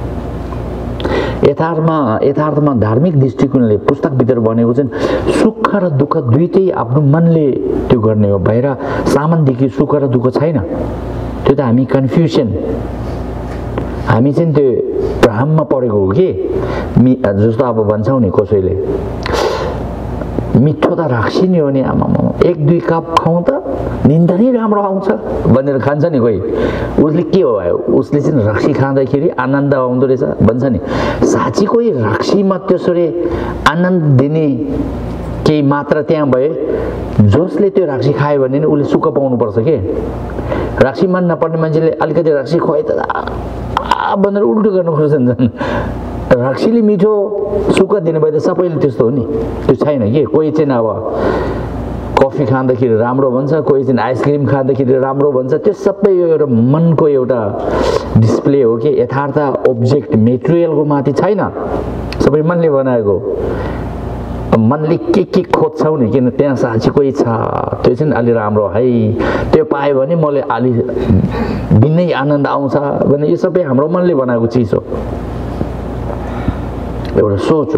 यथार्थमा धार्मिक दृष्टिकोणले पुस्तकभित्र भनेको चाहिँ सुख र दुःख दुईटै आफ्नो मनले त्यो गर्ने हो। बाहिर सामानदेखि सुख र दुःख छैन। त्यो त हामी कन्फ्युजन हामी चाहिँ त्यो भ्रममा परेको हो कि। जस्तो अब भन्छौँ नि कसैले मिठो त रक्सी नि हो नि आमामा एक दुई कप खाउँ त निन्द नै राम्रो आउँछ भनेर खान्छ नि कोही। उसले के हो उसले चाहिँ रक्सी खाँदाखेरि आनन्द आउँदो रहेछ भन्छ नि। साँच्ची कोही रक्सीमा त्यसरी आनन्द दिने केही मात्रा त्यहाँ भए जसले त्यो रक्सी खायो भने नि उसले सुख पाउनुपर्छ के। रक्सी मन नपर्ने मान्छेले अलिकति रक्सी खुवाइ त भनेर उल्टो गर्न खोज्छन् झन्। रक्सीले मिठो सुख दिने भए त सबैले त्यस्तो हो नि। त्यो छैन कि। कोही चाहिँ अब कफी खाँदाखेरि राम्रो भन्छ कोही चाहिँ आइसक्रिम खाँदाखेरि राम्रो भन्छ। त्यो सबै एउटा मनको एउटा डिस्प्ले हो कि यथार्थ ओब्जेक्ट मेटेरियलको माथि छैन सबै मनले बनाएको। मनले के खोज्छौ नि किन त्यहाँ साँच्ची कोही छ त्यो चाहिँ अलि राम्रो है त्यो पायो भने मलाई अलि भिन्नै आनन्द आउँछ भने यो सबै हाम्रो मनले बनाएको चिज हो एउटा सोच हो।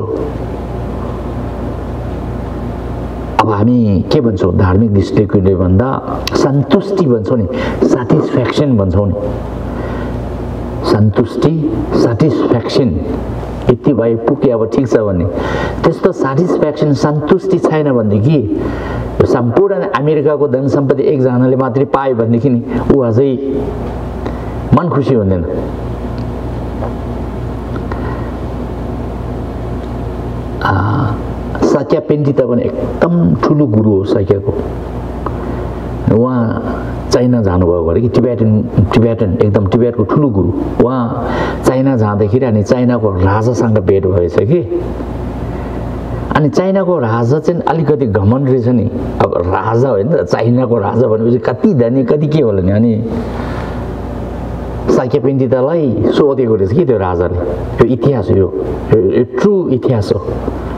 अब हामी के भन्छौँ धार्मिक दृष्टिकोणले भन्दा सन्तुष्टि भन्छौँ नि सेटिस्फ्याक्सन भन्छौँ नि। सन्तुष्टि सेटिस्फ्याक्सन यति भए पुग्यो अब ठिक छ भन्ने। त्यस्तो सेटिस्फ्याक्सन सन्तुष्टि छैन भनेदेखि सम्पूर्ण अमेरिकाको धन सम्पत्ति एकजनाले मात्रै पायो भनेदेखि नि ऊ अझै मन खुसी हुँदैन। साक्या पेन्डिता पनि एकदम ठुलो गुरु हो साक्याको। उहाँ चाइना जानुभएको अरे कि टिबेटन एकदम टिबेटको ठुलो गुरु। उहाँ चाइना जाँदाखेरि अनि चाइनाको राजासँग भेट भएछ कि। अनि चाइनाको राजा चाहिँ अलिकति घमण्ड रहेछ नि। अब राजा होइन त, चाइनाको राजा भनेपछि कति धनी कति के होला नि। अनि साक्या पेन्डितालाई सोधेको रहेछ कि त्यो राजाले, यो इतिहास हो, यो ट्रु इतिहास हो,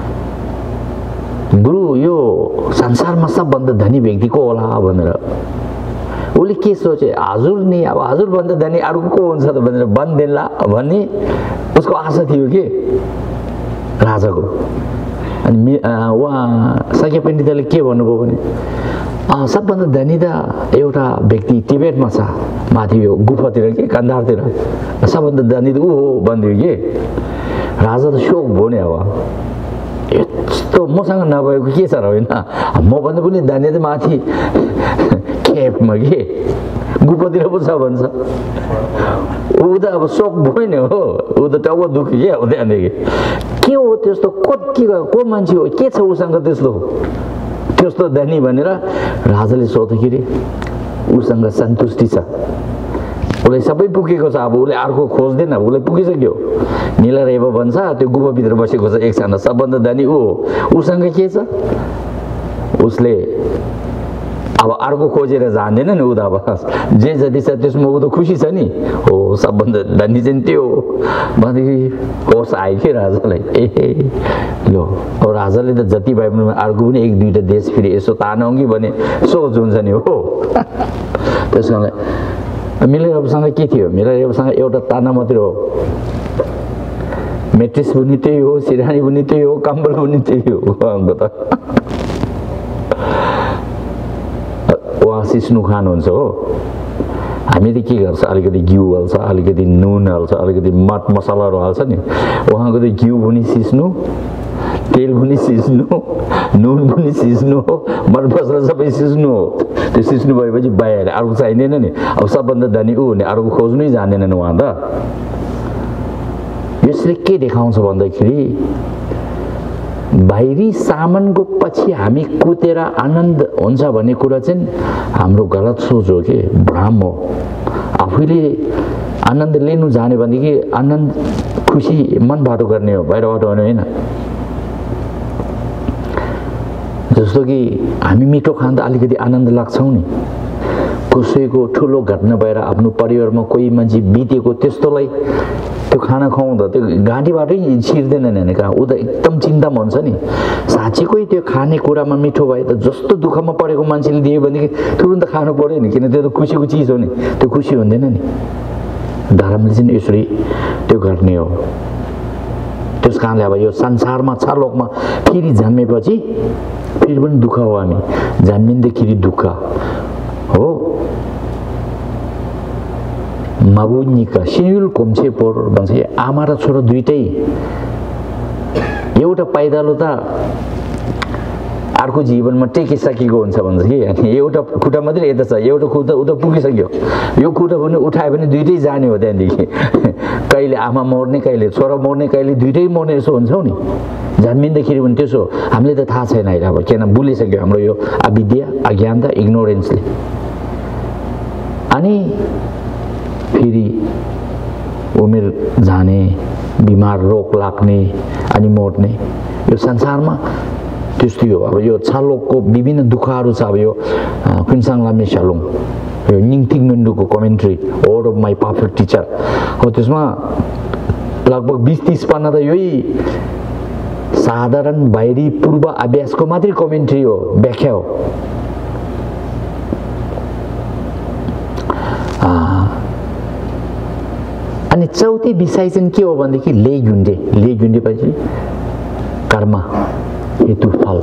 गुरु यो संसारमा सबभन्दा धनी व्यक्ति को होला भनेर। उसले के सोचे, हजुर नि अब हजुरभन्दा धनी अरू को हुन्छ त भनेर बन्देला भन्ने उसको आशा थियो कि राजाको। अनि उहाँ साक्या पेन्डिताले के भन्नुभयो भने सबभन्दा धनी त एउटा व्यक्ति टिबेटमा छ, माथि यो गुफातिर कि कन्धारतिर, सबभन्दा धनी त ऊ हो भनिदियो कि। राजा त सोक भयो नि। अब यस्तो मसँग नभएको के छ र, होइन मभन्दा पनि धनी त माथि खेपमा के गुफातिर पो छ भन्छ। ऊ त अब सोक भयो नि हो, ऊ त टाउको दुख्यो क्या हो त्यहाँदेखि। के हो त्यस्तो, को मान्छे हो, के छ उसँग त्यस्तो धनी भनेर राजाले सोद्दाखेरि उसँग सन्तुष्टि छ, उसलाई सबै पुगेको छ। अब उसले अर्को खोज्दैन, उसलाई पुगिसक्यो। नीलारेवा भन्छ त्यो गुफाभित्र बसेको छ एकजना, सबभन्दा धनी ऊ हो। उसँग के छ, उसले अब अर्को खोजेर जान्दैन नि। ऊ त अब जे जति छ त्यसमा ऊ त खुसी छ नि। हो सबभन्दा धनी चाहिँ त्यो हो भनेदेखि होस आयो कि राजालाई। लो अब राजाले त जति भए पनि अर्को पनि एक दुईवटा देश फेरि यसो तानौँ कि भने सोच हुन्छ नि हो। त्यस कारणले मिलेरसँग के थियो, मिलेरसँग एउटा ताना मात्रै हो, मेट्रिस पनि त्यही हो, सिरानी पनि त्यही हो, कम्बल पनि त्यही हो उहाँको त। उहाँ सिस्नु खानुहुन्छ हो, हामी त के गर्छ, अलिकति घिउ हाल्छ, अलिकति नुन हाल्छ, अलिकति मट मसलाहरू हाल्छ नि। उहाँको त घिउ पनि सिस्नु, तेल पनि सिस्नु, नुन पनि सिस्नु हो, मट मसला सबै सिस्नु हो। त्यो सिस्नु भएपछि बाहिर अर्को चाहिँदैन नि। अब सबभन्दा धनी ऊ हुने, अर्को खोज्नै जान्दैनन् उहाँ त। यसले के देखाउँछ भन्दाखेरि बाहिरी सामानको पछि हामी कुदेर आनन्द हुन्छ भन्ने कुरा चाहिँ हाम्रो गलत सोच हो कि भ्रम हो। आफूले आनन्द लिनु जाने भनेदेखि आनन्द खुसी मनबाट गर्ने हो, बाहिरबाट होइन। जस्तो कि हामी मिठो खाँदा अलिकति आनन्द लाग्छौँ नि। कसैको ठुलो घटना भएर आफ्नो परिवारमा कोही मान्छे बितेको त्यस्तोलाई त्यो खाना खुवाउँदा त्यो घाँटीबाटै छिर्दैन नि कहाँ, ऊ त एकदम चिन्तामा हुन्छ नि। साँच्चीकै त्यो खाने कुरामा मिठो भए त जस्तो दुःखमा परेको मान्छेले दियो भनेदेखि तुरुन्त खानु पर्यो नि, किन त्यो त खुसीको चिज हो नि, त्यो खुसी हुँदैन नि। धर्मले चाहिँ यसरी त्यो गर्ने हो। त्यस कारणले अब यो संसारमा छ लोकमा फेरि जन्मेपछि फेरि पनि दुःख हो, हामी जन्मिँदाखेरि दुःख हो। माबुनिका सियुल कोम्छे पोर भन्छ, आमा र छोरो दुइटै एउटा पाइदालो त अर्को जीवनमा टेकिसकेको हुन्छ भन्छ कि। अनि एउटा खुट्टा मात्रै यता छ, एउटा खुट्टा उता पुगिसक्यो, यो खुट्टा पनि उठायो भने दुइटै जाने हो त्यहाँदेखि। कहिले आमा मर्ने, कहिले छोरा मर्ने, कहिले दुइटै मर्ने, यसो हुन्छौ नि। जन्मिँदाखेरि पनि त्यसो हामीले त थाहा छैन अहिले, अब किन भुलिसक्यो हाम्रो यो अविद्या, अज्ञानता, इग्नोरेन्सले। अनि फेरि उमेर जाने, बिमार रोग लाग्ने अनि मर्ने, यो संसारमा त्यस्तै हो। अब यो छलोकको विभिन्न दुःखहरू छ। अब यो कुन्साङ लामे छलोङ, यो निङथिङ नन्डुको commentary word of my perfect teacher हो, त्यसमा लगभग 20-30 पन्ना त यही साधारण बाहिरी पूर्व अभ्यासको मात्रै कमेन्ट्री हो, व्याख्या हो। अनि चौथी विषय चाहिँ के हो भनेदेखि लेगुन्डे पछि कर्म हेतु फल।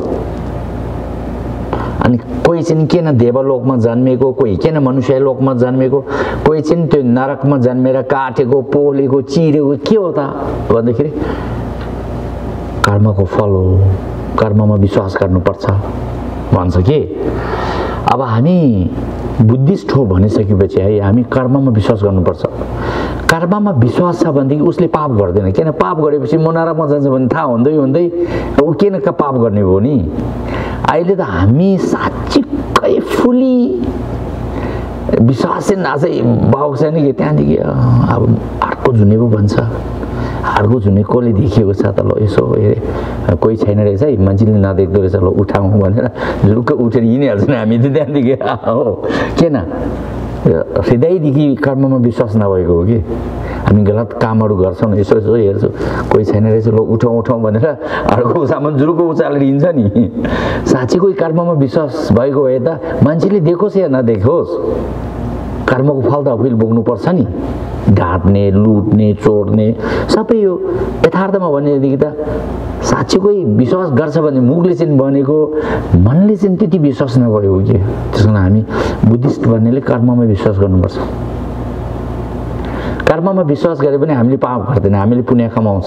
अनि कोही चाहिँ किन देवलोकमा जन्मेको, कोही किन मनुष्य लोकमा जन्मेको, कोही चाहिँ त्यो नरकमा जन्मेर काटेको, पोलेको, चिरेको, के हो त भन्दाखेरि कर्मको फल हो। कर्ममा विश्वास गर्नुपर्छ भन्छ कि अब हामी बुद्धिस्ट हो भनिसकेपछि है हामी कर्ममा विश्वास गर्नुपर्छ। कर्ममा विश्वास छ भनेदेखि उसले पाप गर्दैन, किन पाप गरेपछि म नरकमा जान्छ भने थाहा हुँदै हुँदै ऊ किन पाप गर्ने हो नि। अहिले त हामी साँच्चीकै फुली विश्वास चाहिँ नाचै भएको छैन कि त्यहाँदेखि अब अर्को जुने पो भन्छ, अर्को जुने कसले देखिएको छ त, ल यसो हेरे कोही छैन रहेछ है, मान्छेले नदेख्दो रहेछ, ल उठाउँ भनेर झुरुक्क उठेर हिँडिहाल्छौँ हामी त त्यहाँदेखि हो। किन हृदयदेखि कर्ममा विश्वास नभएको हो कि हामी गलत कामहरू गर्छौँ, यसो यसो हेर्छौँ कोही छैन रहेछ, ल उठाउँ उठाउँ भनेर अर्को सामान जुरुक्क उचालेर हिँड्छ नि। साँच्चै कोही कर्ममा विश्वास भएको भए त मान्छेले देखोस् या नदेखोस् कर्मको फल त आफूले बोक्नुपर्छ नि। ढाँट्ने, लुट्ने, चोर्ने सबै यो यथार्थमा भनेदेखि त साँच्चै कोही विश्वास गर्छ भने मुखले चाहिँ भनेको मनले चाहिँ त्यति विश्वास नभएको कि। त्यस कारण हामी बुद्धिस्ट भन्नेले कर्ममा विश्वास गर्नुपर्छ। कर्ममा विश्वास गरे पनि हामीले पाप गर्दैन, हामीले पुण्य कमाउँछ।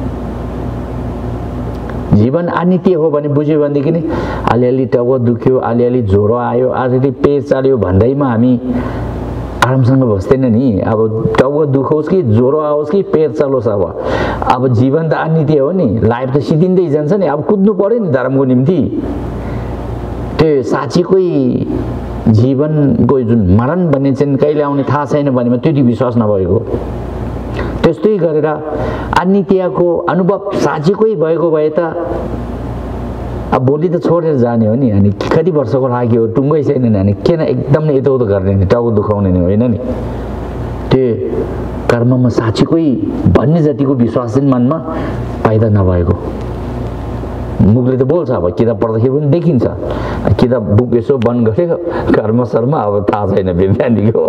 जीवन अनित्य हो भने बुझ्यो भनेदेखि नि अलिअलि टाउको दुख्यो, अलिअलि ज्वरो आयो, अलिअलि पेट चाल्यो भन्दैमा हामी आरामसँग बस्दैन नि। अब टाउको दुखोस् कि ज्वरो आओस् कि पेट चलोस्, अब जीवन त अनित्य हो नि, लाइफ त सिद्धिँदै जान्छ नि। अब कुद्नु पर्यो नि धर्मको निम्ति। त्यो साँच्चीकै जीवनको जुन मरण भन्ने चाहिँ कहिले आउने थाहा छैन भनेमा त्यति विश्वास नभएको। त्यस्तै गरेर अनित्यको अनुभव साँच्चीकै भएको भए त अब भोलि त छोडेर जाने हो नि। अनि कति वर्षको लागि हो, टुङ्गै छैन नि, अनि किन एकदम यताउता गर्ने नि, टाउको दुखाउने नि होइन नि। त्यो कर्ममा साँच्चीकै भन्ने जतिको विश्वास चाहिँ मनमा पैदा नभएको। मुखले त बोल्छ, अब किताब पढ्दाखेरि पनि देखिन्छ, किताब बुक यसो बन्द गर्यो कर्म शर्म अब थाहा छैन फेरि त्यहाँदेखि हो।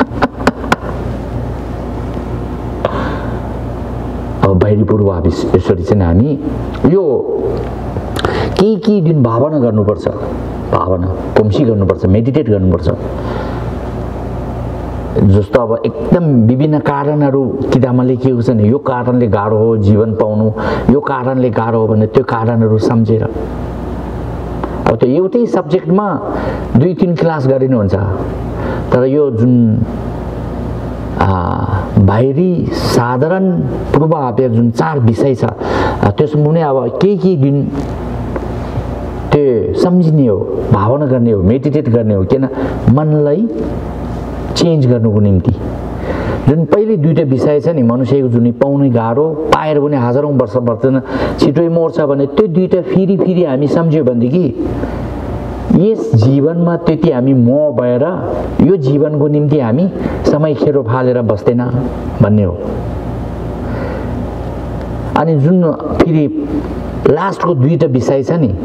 अब बाहिरी पूर्वाभास यसरी चाहिँ हामी यो केही दिन भावना गर्नुपर्छ, भावना कम्सी गर्नुपर्छ, मेडिटेट गर्नुपर्छ। जस्तो अब एकदम विभिन्न कारणहरू किताबमा लेखिएको छ नि, यो कारणले गाह्रो हो जीवन पाउनु, यो कारणले गाह्रो हो भने त्यो कारणहरू सम्झेर। अब त्यो एउटै सब्जेक्टमा 2-3 क्लास गरिनुहुन्छ, तर यो जुन बाहिरी साधारण पूर्वाभास जुन 4 विषय छ त्यसमा पनि अब केही दिन त्यो सम्झिने हो, भावना गर्ने हो, मेडिटेट गर्ने हो। किन मनलाई चेन्ज गर्नुको निम्ति। जुन पहिले 2टा विषय छ नि मनुष्यको जुन पाउनै गाह्रो, पाएर पनि हजारौँ वर्ष पर्दैन, छिटै मर्छ भने त्यो 2टा फेरि हामी सम्झ्यो भनेदेखि यस जीवनमा त्यति हामी मोह भएर यो जीवनको निम्ति हामी समय खेरो फालेर बस्दैन भन्ने हो। अनि जुन फेरि लास्टको 2टा विषय छ नि,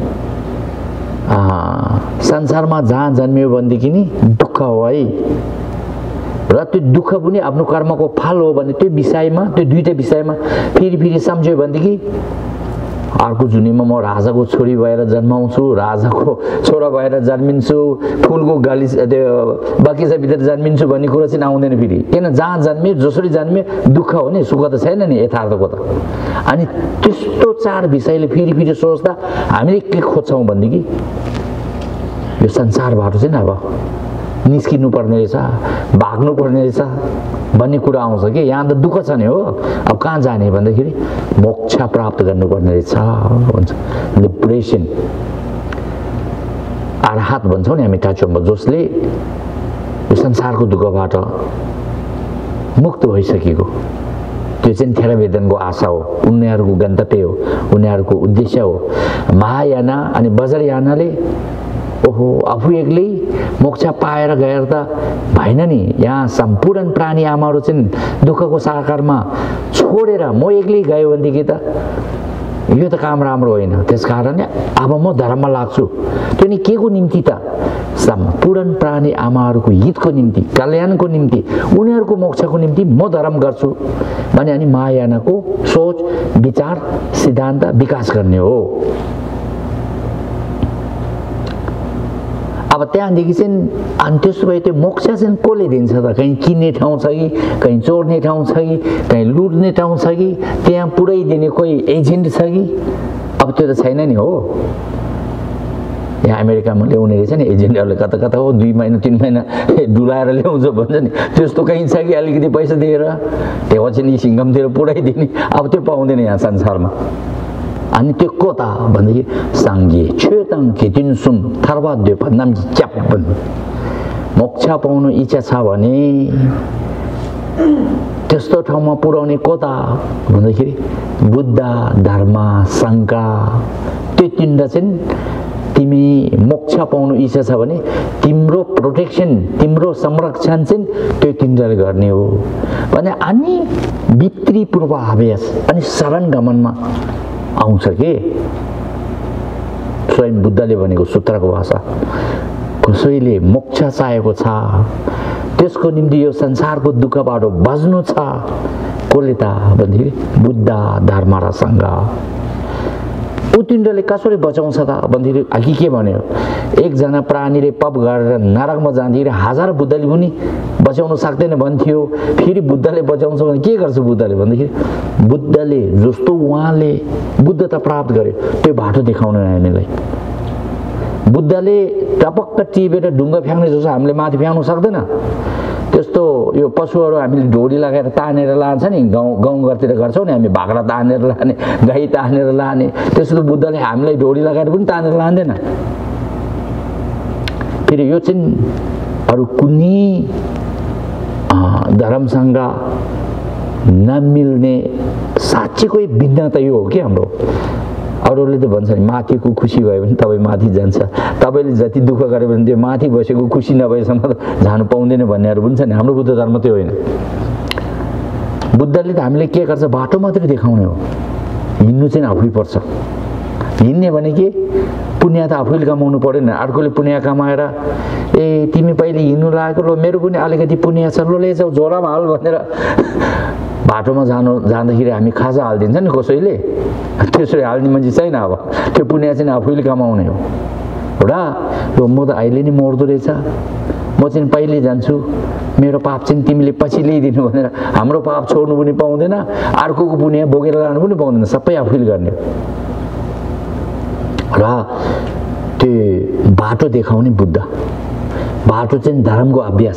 संसारमा जहाँ जन्मियो भनेदेखि नि दुःख हो है, र त्यो दुःख पनि आफ्नो कर्मको फल हो भने त्यो विषयमा, त्यो 2टा विषयमा फेरि सम्झ्यो भनेदेखि अर्को जुनीमा म राजाको छोरी भएर जन्माउँछु, राजाको छोरा भएर जन्मिन्छु, फुलको गाली त्यो बगैँचाभित्र जन्मिन्छु भन्ने कुरो चाहिँ आउँदैन फेरि। किन जहाँ जन्मियो जसरी जन्मियो दुःख हो नि, सुख त छैन नि यथार्थको त। अनि त्यस्तो 4 विषयले फेरि सोच्दा हामीले के खोज्छौँ भनेदेखि यो संसारबाट चाहिँ अब निस्किनु पर्ने रहेछ, भाग्नु पर्ने रहेछ भन्ने कुरा आउँछ कि यहाँ त दुःख छ नि हो। अब कहाँ जाने भन्दाखेरि मोक्ष प्राप्त गर्नुपर्ने रहेछ भन्छ, लिबरेसन, अर्हत भन्छौँ नि हामी टाचोमा, जसले यो संसारको दुःखबाट मुक्त भइसकेको। त्यो चाहिँ थेरावेदनको आशा हो, उनीहरूको गन्तव्य हो, उनीहरूको उद्देश्य हो। महायाना अनि वज्रयानाले ओहो आफू एक्लै मोक्ष पाएर गएर त भएन नि, यहाँ सम्पूर्ण प्राणी आमाहरू चाहिँ दुःखको साकारमा छोडेर म एक्लै गयो भनेदेखि त यो त काम राम्रो होइन। त्यसकारण अब म धर्ममा लाग्छु। त्यो नि के को निम्ति त? सम्पूर्ण प्राणी आमाहरूको हितको निम्ति, कल्याणको निम्ति, उनीहरूको मोक्षको निम्ति म धर्म गर्छु भने अनि महायानको सोच विचार सिद्धान्त विकास गर्ने हो। अब त्यहाँदेखि चाहिँ अनि त्यसो भए त्यो मोक्ष चाहिँ कसले दिन्छ त? कहीँ किन्ने ठाउँ छ कि, कहीँ चोर्ने ठाउँ छ कि, कहीँ लुट्ने ठाउँ छ कि, त्यहाँ पुऱ्याइदिने कोही एजेन्ट छ कि? अब त्यो त छैन नि हो। यहाँ अमेरिकामा ल्याउने रहेछ नि एजेन्टहरूले कता कता हो 2 महिना 3 महिना डुलाएर ल्याउँछ भन्छ नि त्यस्तो कहीँ छ कि अलिकति पैसा दिएर त्यो चाहिँ सिङ्गमतिर पुऱ्याइदिने अब त्यो पाउँदैन यहाँ संसारमा अनि त्यो कोता भन्दाखेरि साङ्गे छेताङ खेतिन सुम थर्वा द्वे भन्नाम च्याप भन्नु मोक्ष पाउनु इच्छा छ भने त्यस्तो ठाउँमा पुर्याउने कोता भन्दाखेरि बुद्ध धर्म सङ्घ त्यो तीनटा चाहिँ तिमी मोक्ष पाउनु इच्छा छ भने तिम्रो प्रोटेक्सन तिम्रो संरक्षण चाहिँ त्यो तीनटाले गर्ने हो भने अनि भित्री पूर्वाभ्यास अनि शरण गमनमा आउँछ के स्वयं बुद्धले भनेको सूत्रको भाषा कसैले मोक्ष चाहेको छ त्यसको निम्ति यो संसारको दुःखबाट बच्नु छ कसले त भन्दाखेरि बुद्ध धर्म र सङ्घ ऊ तीनटाले कसरी बचाउँछ त भन्दाखेरि अघि के भन्यो एकजना प्राणीले पाप गरेर नरकमा जाँदाखेरि 1000 बुद्धले पनि बचाउन सक्दैन भन्थ्यो फेरि बुद्धले बचाउँछ भने के गर्छ बुद्धले भन्दाखेरि बुद्धले जस्तो उहाँले बुद्धता प्राप्त गर्यो त्यो बाटो देखाउन हामीलाई बुद्धले टपक्क टिपेर ढुङ्गा फ्याँक्ने जस्तो हामीले माथि फ्याँक्नु सक्दैन त्यस्तो यो पशुहरू हामीले ढोडी लगाएर तानेर लान्छ नि गाउँघरतिर गर्छौँ नि हामी बाख्रा तानेर लाने गाई तानेर लाने त्यस्तो बुद्धले हामीलाई ढोडी लगाएर पनि तानेर लाँदैन फेरि यो चाहिँ अरू कुनै धर्मसँग नमिल्ने साँच्चीकै भिन्नता यो हो कि हाम्रो अरूले त भन्छ नि माथिको खुसी भयो भने तपाईँ माथि जान्छ तपाईँले जति दुःख गर्यो भने त्यो माथि बसेको खुसी नभएसम्म त जानु पाउँदैन भन्नेहरू पनि छ नि हाम्रो बुद्ध धर्म त्यो होइन बुद्धले त हामीले के गर्छ बाटो मात्रै देखाउने हो हिँड्नु चाहिँ आफै पर्छ हिँड्ने भने के पुण्य त आफैले कमाउनु पर्दैन अर्कोले पुण्य कमाएर ए तिमी पहिले हिँड्नु लागेको ल मेरो पनि अलिकति पुण्य छ ल ले जाऊ झोलामा हाल भनेर बाटोमा जाँदाखेरि हामी खाजा हालिदिन्छ नि कसैले त्यसरी हाल्ने मान्छे छैन अब त्यो पुण्य चाहिँ आफैले कमाउने हो एउटा म त अहिले नै मर्दो रहेछ म चाहिँ पहिले जान्छु मेरो पाप चाहिँ तिमीले पछि ल्याइदिनु भनेर हाम्रो पाप छोड्नु पनि पाउँदैन अर्कोको पुण्य बोकेर लानु पनि पाउँदैन सबै आफैले गर्ने र त्यो बाटो देखाउने बुद्ध बाटो चाहिँ धर्मको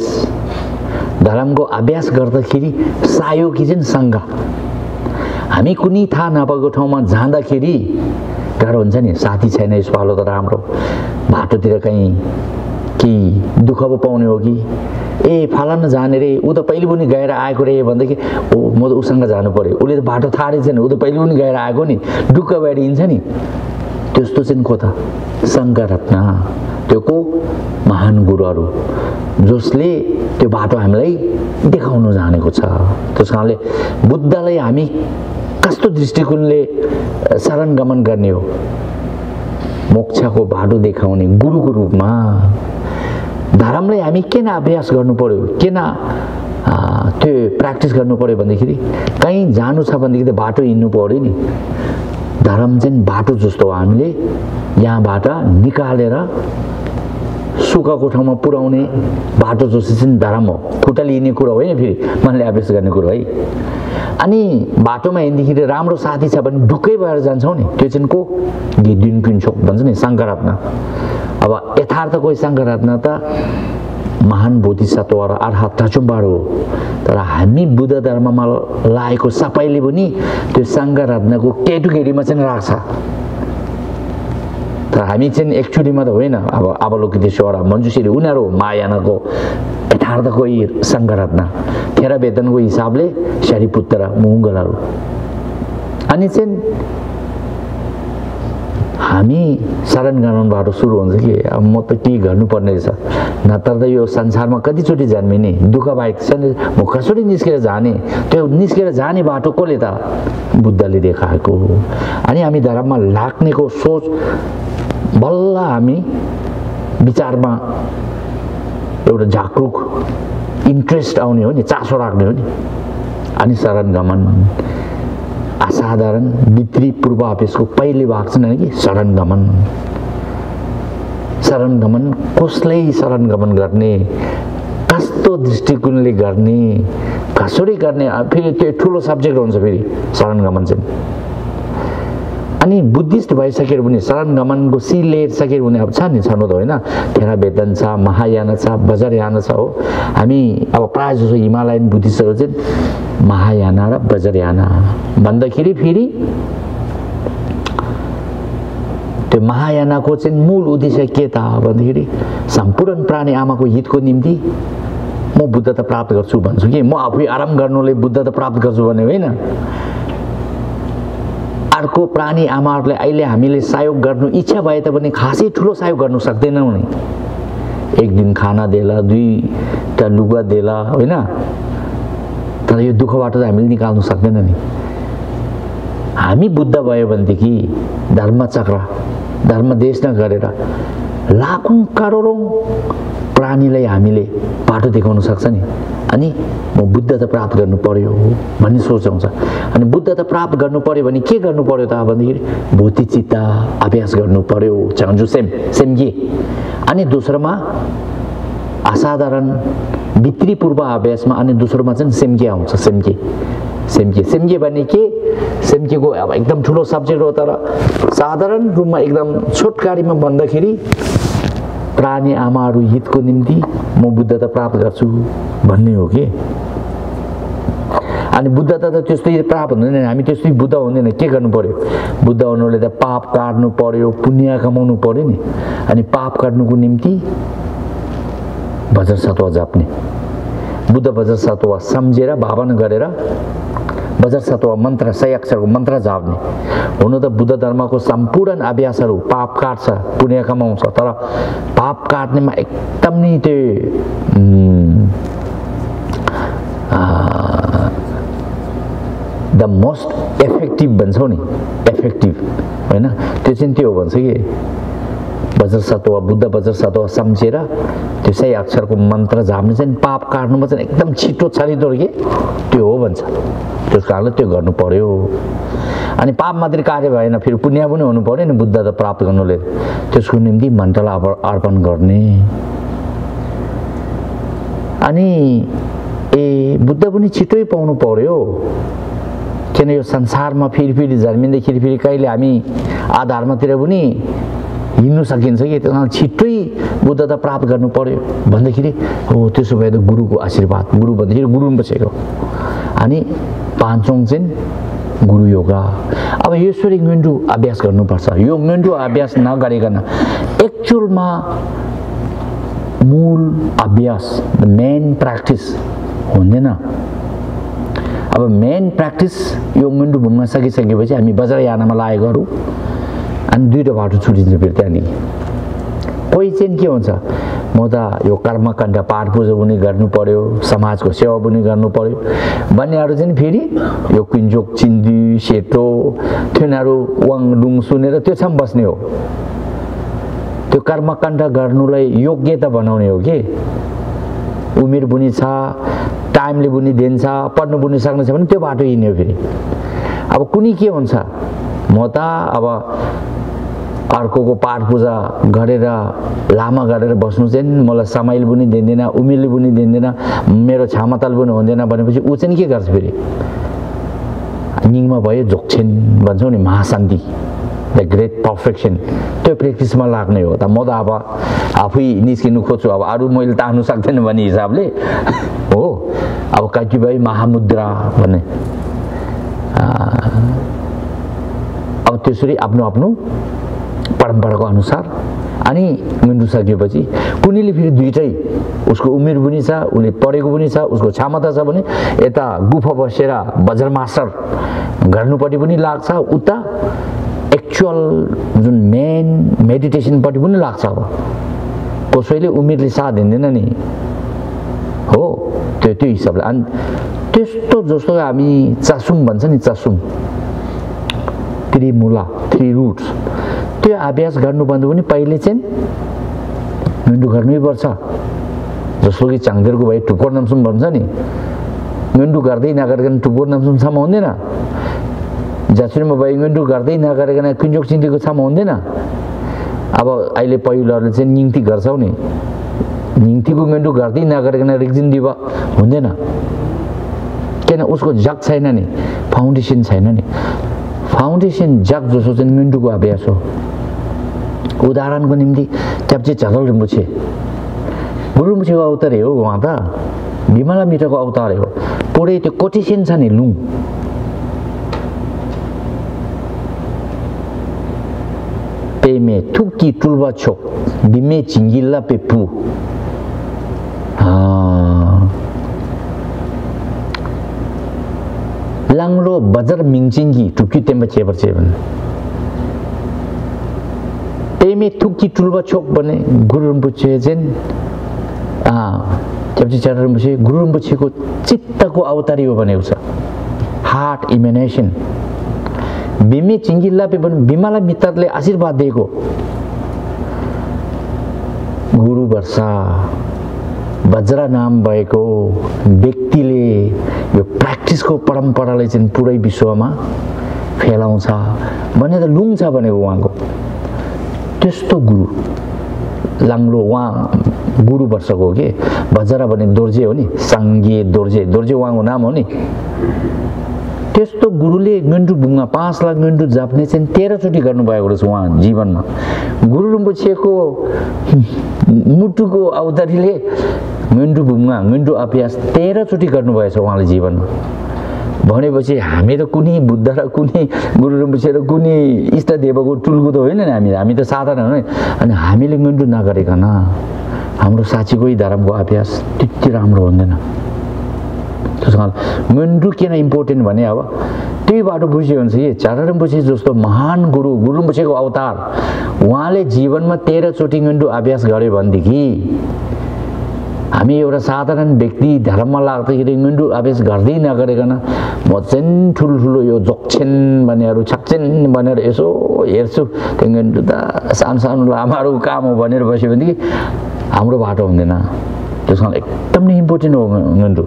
अभ्यास गर्दाखेरि सहयोगी चाहिँ सङ्घ हामी कुनै थाहा नपाएको ठाउँमा जाँदाखेरि गाह्रो हुन्छ नि साथी छैन यसपालो त राम्रो बाटोतिर कहीँ केही दुःख पो पाउने हो कि ए फलाना जाने रे ऊ त पहिले पनि गएर आएको रे भनेदेखि ओ म त उसँग जानु पर्यो उसले त बाटो थाहा रहेछ नि ऊ त पहिले पनि गएर आएको नि दुःख भएर हिँड्छ नि त्यस्तो चाहिँ को त सङ्घ रत्न त्यो को महान गुरुहरू जसले त्यो बाटो हामीलाई देखाउन जानेको छ त्यस कारणले बुद्धलाई हामी कस्तो दृष्टिकोणले शरण गमन गर्ने हो मोक्षको बाटो देखाउने गुरुको रूपमा धर्मलाई हामी किन अभ्यास गर्नु पर्यो किन त्यो प्र्याक्टिस गर्नु पर्यो भन्दाखेरि कहीँ जानु छ भनेदेखि त बाटो हिँड्नु पर्यो नि धर्म चाहिँ बाटो जस्तो हो हामीले यहाँबाट निकालेर सुखको ठाउँमा पुर्याउने बाटो जस्तो चाहिँ धर्म हो खुट्टाले हिँड्ने कुरो होइन फेरि मनले अभ्यास गर्ने कुरो है अनि बाटोमा हिँड्दाखेरि राम्रो साथी छ भने ढुक्कै भएर जान्छौँ नि त्यो चाहिँ को गिदिन पिन्छौँ भन्छ नि सङ्घरत्न अब यथार्थ कोही सङ्घरत्न त महान बोधिसत्व र अर्हत तचुम्बार हो तर हामी बुद्ध धर्ममा लागेको सबैले पनि त्यो सङ्घरत्नको केटुकेटीमा चाहिँ राख्छ तर हामी चाहिँ एक्चुअलीमा त होइन अब अवलोकितेश्वर मञ्जुश्री उनीहरू मायानको यथार्थ कोही सङ्घरत्न खेर वेतनको हिसाबले शरीपुत्र मुङ्गलहरू अनि चाहिँ हामी शरण गमनबाट सुरु हुन्छ कि अब म त के गर्नुपर्ने रहेछ नत्र त यो संसारमा कतिचोटि जन्मिने दुःख बाहेक छ नि म कसरी निस्केर जाने त्यो निस्केर जाने बाटो कसले त बुद्धले देखाएको अनि हामी धर्ममा लाग्नेको सोच बल्ल हामी विचारमा एउटा जागरुक इन्ट्रेस्ट आउने हो नि चासो राख्ने हो नि अनि शरण गमन असाधारण भित्री पूर्वाभ्यासको पहिले भाग छ कि शरण गमन कसलाई शरण गमन गर्ने कस्तो दृष्टिकोणले गर्ने कसरी गर्ने फेरि त्यो ठुलो सब्जेक्ट हुन्छ फेरि शरण गमन चाहिँ अनि बुद्धिस्ट भइसक्यो भने शरण गमनको सी लेयर सकेर भने अब छ नि छनु त होइन थेरावेदन छ महायाना छ वज्रयाना छ हो हामी अब प्राय जसो हिमालयन बुद्धिस्टहरु चाहिँ महायाना र वज्रयाना भन्दाखेरि फेरि त्यो महायानाको चाहिँ मूल उद्देश्य के त भन्दाखेरि सम्पूर्ण प्राणी आमाको हितको निम्ति म बुद्धता प्राप्त गर्छु भन्छु कि म आफै आराम गर्नुले बुद्धता प्राप्त गर्छु भन्ने होइन अर्को प्राणी आमाहरुले अहिले हामीले सहयोग गर्नु इच्छा भए तापनि खासै ठुलो सहयोग गर्न सक्दैनौं नि एक दिन खाना देला दुईटा लुगा देला हैन तर यो दुःखबाट त हामीले निकाल्न सक्दैन नि हामी बुद्ध भयो भनेदेखि धर्मचक्र धर्मदेश न गरेर लाखौं करोडौं प्राणीलाई हामीले बाटो देखाउन सक्छ नि अनि म बुद्धता प्राप्त गर्नु पर्यो भन्ने सोच आउँछ अनि बुद्धता प्राप्त गर्नु पर्यो भने के गर्नु पर्यो त भन्दाखेरि बोधिचित्त अभ्यास गर्नु पर्यो चान्जु सेमगे अनि दोस्रोमा असाधारण भित्री पूर्व अभ्यासमा अनि दोस्रोमा चाहिँ सेमगे आउँछ सेमगे भने के सेमगेको अब एकदम ठुलो सब्जेक्ट हो तर साधारण रूपमा एकदम छोटकारीमा भन्दाखेरि प्राणी आमाहरु हितको निम्ति म बुद्धता प्राप्त गर्छु भन्ने हो के अनि बुद्धता त त्यस्तै प्राप्त हुँदैन हामी त्यस्तै बुद्ध हुँदैन के गर्नु पर्यो बुद्ध हुनुले त पाप काट्नु पर्यो पुण्य कमाउनु पर्यो नि अनि पाप काट्नुको निम्ति वज्र सत्व जप्ने बुद्ध वज्र सत्व सम्झेर भावना गरेर वज्र सत्व मन्त्र 100 अक्षरको मन्त्र जाप्ने हुनु त बुद्ध धर्मको सम्पूर्ण अभ्यासहरु पाप काट्छ पुण्य कमाउँछ तर पाप काट्नेमा एकदम नि त्यो द मोस्ट इफेक्टिभ भन्छौ नि इफेक्टिभ हैन त्यो चाहिँ त्यो भन्छ कि वज्र सत्व बुद्ध वज्र सत्व सम्झेर त्यो 100 अक्षरको मन्त्र जाप्ने चाहिँ पाप काट्नुमा चाहिँ एकदम छिटो छरिदो के त्यो हो भन्छ त्यसको कारणले त्यो गर्नु पर्यो अनि पाप मात्रै कार्य भएन फेरि पुण्य पनि हुनु पर्यो नि बुद्धता प्राप्त गर्नुले त्यसको निम्ति मन्त्रलाई अर्पण गर्ने अनि बुद्ध पनि छिटै पाउनु पर्यो किन यो संसारमा फेरि जन्मिँदाखेरि फेरि कहिले हामी आधारमातिर पनि हिँड्नु सकिन्छ कि त्यसमा छिटै बुद्धता प्राप्त गर्नु पर्यो भन्दाखेरि हो त्यसो भए त गुरुको आशीर्वाद गुरु भन्दाखेरि गुरु बसेको अनि पाँचौं चाहिँ गुरु योगा अब यसरी ङन्डु अभ्यास गर्नुपर्छ यो ङन्डु अभ्यास नगरिकन एक्चुअलमा मूल अभ्यास द मेन प्र्याक्टिस हुँदैन अब मेन प्र्याक्टिस यो ङन्डु घुम्न सकिसकेपछि हामी वज्रयानामा लागेकोहरु अनि दुईटा बाटो छुटिन्छ फेरि त्यहाँदेखि कोही चाहिँ के हुन्छ म त यो कर्मकाण्ड पाठ पूजा पनि गर्नु पर्यो समाजको सेवा पनि गर्नु पर्यो भन्नेहरु चाहिँ फेरि यो कुञ्जोक चिन्दी सेतो तिनीहरु वाङडुङ सुनेर त्यो छम बस्ने हो त्यो कर्मकाण्ड गर्नुलाई योग्यता बनाउने हो के उमेर पनि छ टाइमले पनि दिन्छ पढ्नु पनि सक्छ भने त्यो बाटो हिँड्ने हो फेरि अब कुनै के हुन्छ म त अब अर्कोको पाठ पूजा गरेर लामा गरेर बस्नु चाहिँ मलाई समयले पनि दिँदैन उमेरले पनि दिँदैन मेरो क्षमताले पनि हुँदैन भनेपछि उ चाहिँ के गर्छ फेरि निङमा भयो जोक्छेन भन्छौ नि महाशान्ति द ग्रेट पर्फेक्सन त्यो प्र्याक्टिसमा लाग्ने हो त म त अब आफै निस्किनु खोज्छु अब अरु मैले तान्नु सक्दैन भन्ने हिसाबले हो अब कतिपय महामुद्रा भन्ने अब त्यसरी आफ्नो परम्पराको अनुसार अनि ङन्डु सकेपछि कुनैले फेरि दुईटै उसको उमेर पनि छ उले पढेको पनि छ उसको क्षमता छ भने यता गुफा बसेर वज्र मास्टर गर्नुपट्टि पनि लाग्छ उता एक्चुअल जुन मेन मेडिटेसन पट्टि पनि लाग्छ अब कसैले उमेरले साथ दिँदैन नि हो त्यो हिसाबले अनि त्यस्तो जस्तो हामी चासुङ भन्छ नि चासुङ त्रिमूला 3 रुट्स त्यो अभ्यास गर्नुभन्दा पनि पहिले चाहिँ ङन्डु गर्नै पर्छ जस्तो कि चाङदेरको भाइ टुकोर नामसुम भन्छ नि ङन्डु गर्दै नगरिकन टुकोर नामसुम सम्म हुँदैन जासुरमा भाइ ङन्डु गर्दै नगरिकन कुञ्जोक चिन्तीको सम्म हुँदैन अब अहिले पहिलोहरुले चाहिँ निङती गर्छौ नि निङतीको ङन्डु गर्दै नगरिकन रिक्जिन दिवा हुँदैन किन उसको जग छैन नि फाउन्डेसन छैन नि फाउन्डेसन जग जसो चाहिँ ngundुको अभ्यास हो उदाहरणको निम्ति च्याप्चे झलल रिम्बुछे गुरु रिम्बुछेको अवतार हो उहाँ त बिमला मित्रको अवतार हो पुरै त्यो कोटेसन छ नि लुङ पेमे थुकी टुल्वा छोक बिमे चिङ्गिल्ला पेपु लाङ्लो बजार मिङचिङ्गी टुकी टेम्बा चेबर चेबन पेमे थुकी टुल्वा छोक भने गुरु रिम्बुछे चाहिँ च्याप्चे चरा रिम्बुछे गुरु रिम्बुछेको चित्तको अवतारी हो भनेको छ हार्ट इमेनेसन बिमे चिङ्गिल्ला पे बिमला मित्रले आशीर्वाद दिएको गुरु वर्षा वज्र नाम भएको व्यक्तिले यो प्र्याक्टिसको परम्परालाई चाहिँ पुरै विश्वमा फैलाउँछ भने त लुङ छ भनेको उहाँको त्यस्तो गुरु लाङ्लो उहाँ गुरु वर्षको हो के वज्र भने दोर्जे हो नि साङ्गे दोर्जे उहाँको नाम हो नि त्यस्तो गुरुले ngundु बुङ्गा 5 लाख ngundु जाप्ने चाहिँ 13 चोटि गर्नुभएको रहेछ उहाँ जीवनमा गुरु रिम्बुछेको मुटुको अवतारीले ngundु बुङ्गा ngundु अभ्यास 13 चोटि गर्नुभएछ उहाँले जीवनमा भनेपछि हामी त कुनै बुद्ध र कुनै गुरु रिम्बुछे र कुनै इष्टदेवको टुल्को त होइन नि हामी त साधारण हो अनि हामीले ngundु नगरेकन हाम्रो साँच्चीकै धर्मको अभ्यास त्यति राम्रो हुँदैन ngundु किन इम्पोर्टेन्ट भने अब त्यही बाटो बुझ्यो भने चाहिँ चरा रिम्बुछे जस्तो महान गुरु रिम्बुछेको अवतार उहाँले जीवनमा 13 चोटि ngundु अभ्यास गर्यो भनेदेखि हामी एउटा साधारण व्यक्ति धर्ममा लाग्दाखेरि ngundु अभ्यास गर्दै नगरेकन म चाहिँ ठुलो यो जोक्छेन भनेर छक्छेन भनेर यसो हेर्छु त्यो ngundु त सानो लामाहरूको काम हो भनेर बस्यो भनेदेखि हाम्रो बाटो हुँदैन त्यसमा एकदम नै इम्पोर्टेन्ट हो ngundु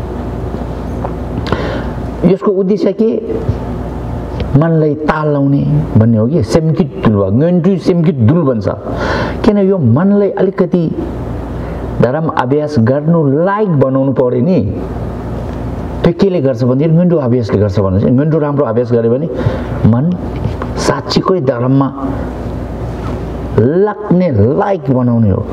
यसको उद्देश्य के मनलाई ताल लाउने भन्ने हो कि सेमकिट दुल ngundु सेमकिट दुल भन्छ किन यो मनलाई अलिकति धर्म अभ्यास गर्नु लायक बनाउनु पर्यो नि त्यो केले गर्छ भने ngundु अभ्यासले गर्छ भने चाहिँ ngundु राम्रो अभ्यास गर्यो भने मन साच्चीकै धर्ममा लाग्ने लायक बनाउने हो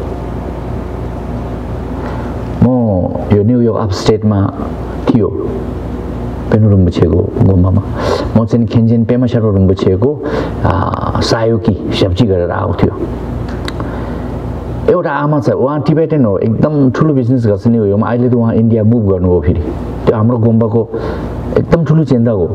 म यो न्युयोर्क अपस्टेटमा थियो पेनु रिम्बुछेको गुम्बामा म चाहिँ खेन्जेन पेमा शर्मा रिम्बुछेको सायोकी सब्जी गरेर आउँथ्यो एउटा आमा छ उहाँ टिबेटन हो एकदम ठुलो बिजनेस गर्छ नि हो अहिले त उहाँ इन्डिया मुभ गर्नुभयो फेरि त्यो हाम्रो गुम्बाको एकदम ठुलो चेन्दा हो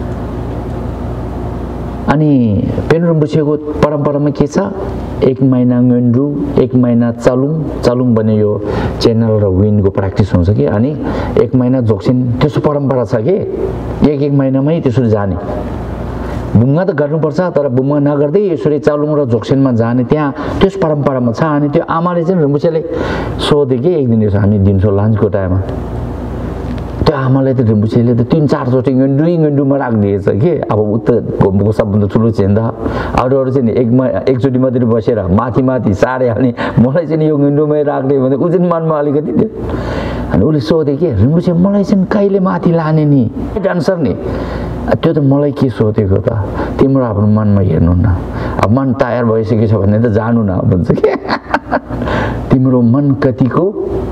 अनि पेनु रिम्बुछेको परम्परामा के छ 1 महिना ngundु 1 महिना चालुङ भने यो च्यानल र विन्डको प्र्याक्टिस हुन्छ कि अनि 1 महिना जोक्सिन त्यसो परम्परा छ कि एक महिनामै त्यसरी जाने बुङ्गा त गर्नुपर्छ तर बुङ्गा नगर्दै यसरी चालुङ र जोक्सिनमा जाने त्यहाँ त्यस परम्परामा छ अनि त्यो आमाले चाहिँ रिम्बुछेले सोधे कि एक दिन यसो हामी दिउँसो लन्चको टाइममा त्यो आमाले त रिम्बुछेले त 3-4 चोटि ngundुमा राखिदिएछ कि अब उता घुम्बुको सबभन्दा ठुलो चेन्दा अरू चाहिँ एक चोटि मात्रै बसेर माथि सारे हाल्ने मलाई चाहिँ यो ngundुमै राख्ने भने उ चाहिँ मनमा अलिकति थियो अनि उसले सोधे कि रिम्बुछे मलाई चाहिँ कहिले माथि लाने नि डान्सर नि त्यो त मलाई के सोधेको त तिम्रो आफ्नो मनमा हेर्नु न अब मन तयार भइसकेछ भने त जानु न भन्छ कि तिम्रो मन कतिको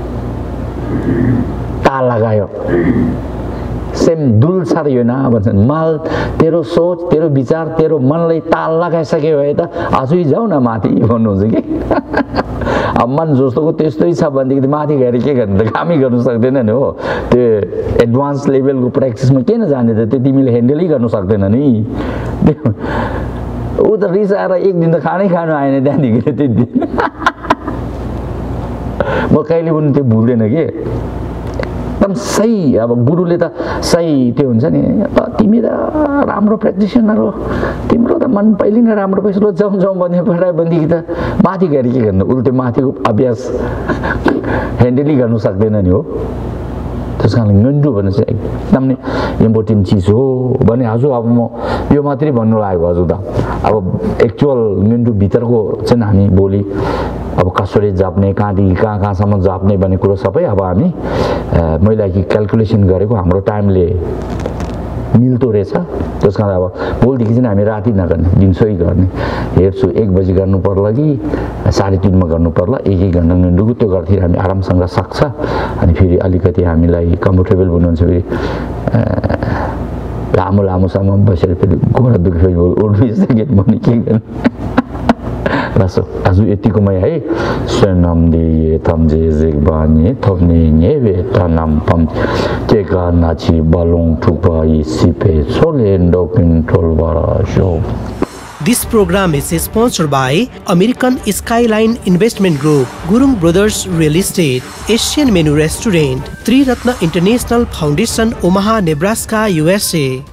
ताल लगायो सेम दुल छ यो न भन्छन् माल तेरो सोच तेरो विचार तेरो मनलाई ताल लगाइसक्यो भए त आजै जाऊ न माथि भन्नुहुन्छ कि अब मन जस्तोको त्यस्तै छ भनेदेखि माथि गएर के गर्ने त कामै गर्नु सक्दैन नि हो त्यो एडभान्स लेभलको प्र्याक्टिसमा किन जाने त त्यो तिमीले ह्यान्डलै गर्नु सक्दैन नि ऊ त रिसाएर एक दिन त खानै खानु आएन त्यहाँदेखि त्यो दिन म कहिले पनि त्यो भुल्दैन कि एकदम सही अब गुरुले त सही त्यो हुन्छ नि तिमी त राम्रो प्र्याक्टिसनर हो तिम्रो त मन पहिले नै राम्रो पैसा जाउँ भन्ने पठायो भनेदेखि त माथि गएर के गर्नु उल्टे माथिको अभ्यास ह्यान्डलै गर्नु सक्दैन नि हो त्यस कारणले ngundु भन्ने चाहिँ एकदम नै इम्पोर्टेन्ट चिज हो भने हजुर अब म यो मात्रै भन्नु लागेको हजुर त अब एक्चुअल ngundु भित्रको चाहिँ हामी भोलि अब कसरी जाप्ने कहाँदेखि कहाँसम्म जाप्ने भन्ने कुरो सबै अब हामी मैले कि क्याल्कुलेसन गरेको हाम्रो टाइमले मिल्दो रहेछ। त्यस कारण अब भोलिदेखि चाहिँ हामी राति नगर्ने, दिउँसै गर्ने। हेर्छु 1 बजी गर्नु पर्ला कि 3:30 मा गर्नु पर्ला, 1 घन्टा निन्डुको त्यो गर्दाखेरि हामी आरामसँग सक्छ। अनि फेरि अलिकति हामीलाई कम्फर्टेबल हुनुहुन्छ फेरि लामोसम्म बसेर फेरि घोडा दुखेपछि उठ्नु भने के गर्ने। Lasso, azu etikumai hai, senam di tamje zegbani, topni nyeve tanam pam, teka nachi balong tupa isipe, solendo pintolvara show.
This program is sponsored by American Skyline Investment Group, Gurung Brothers Real Estate, Asian Menu Restaurant, Tri Ratna International Foundation, Omaha, Nebraska, USA.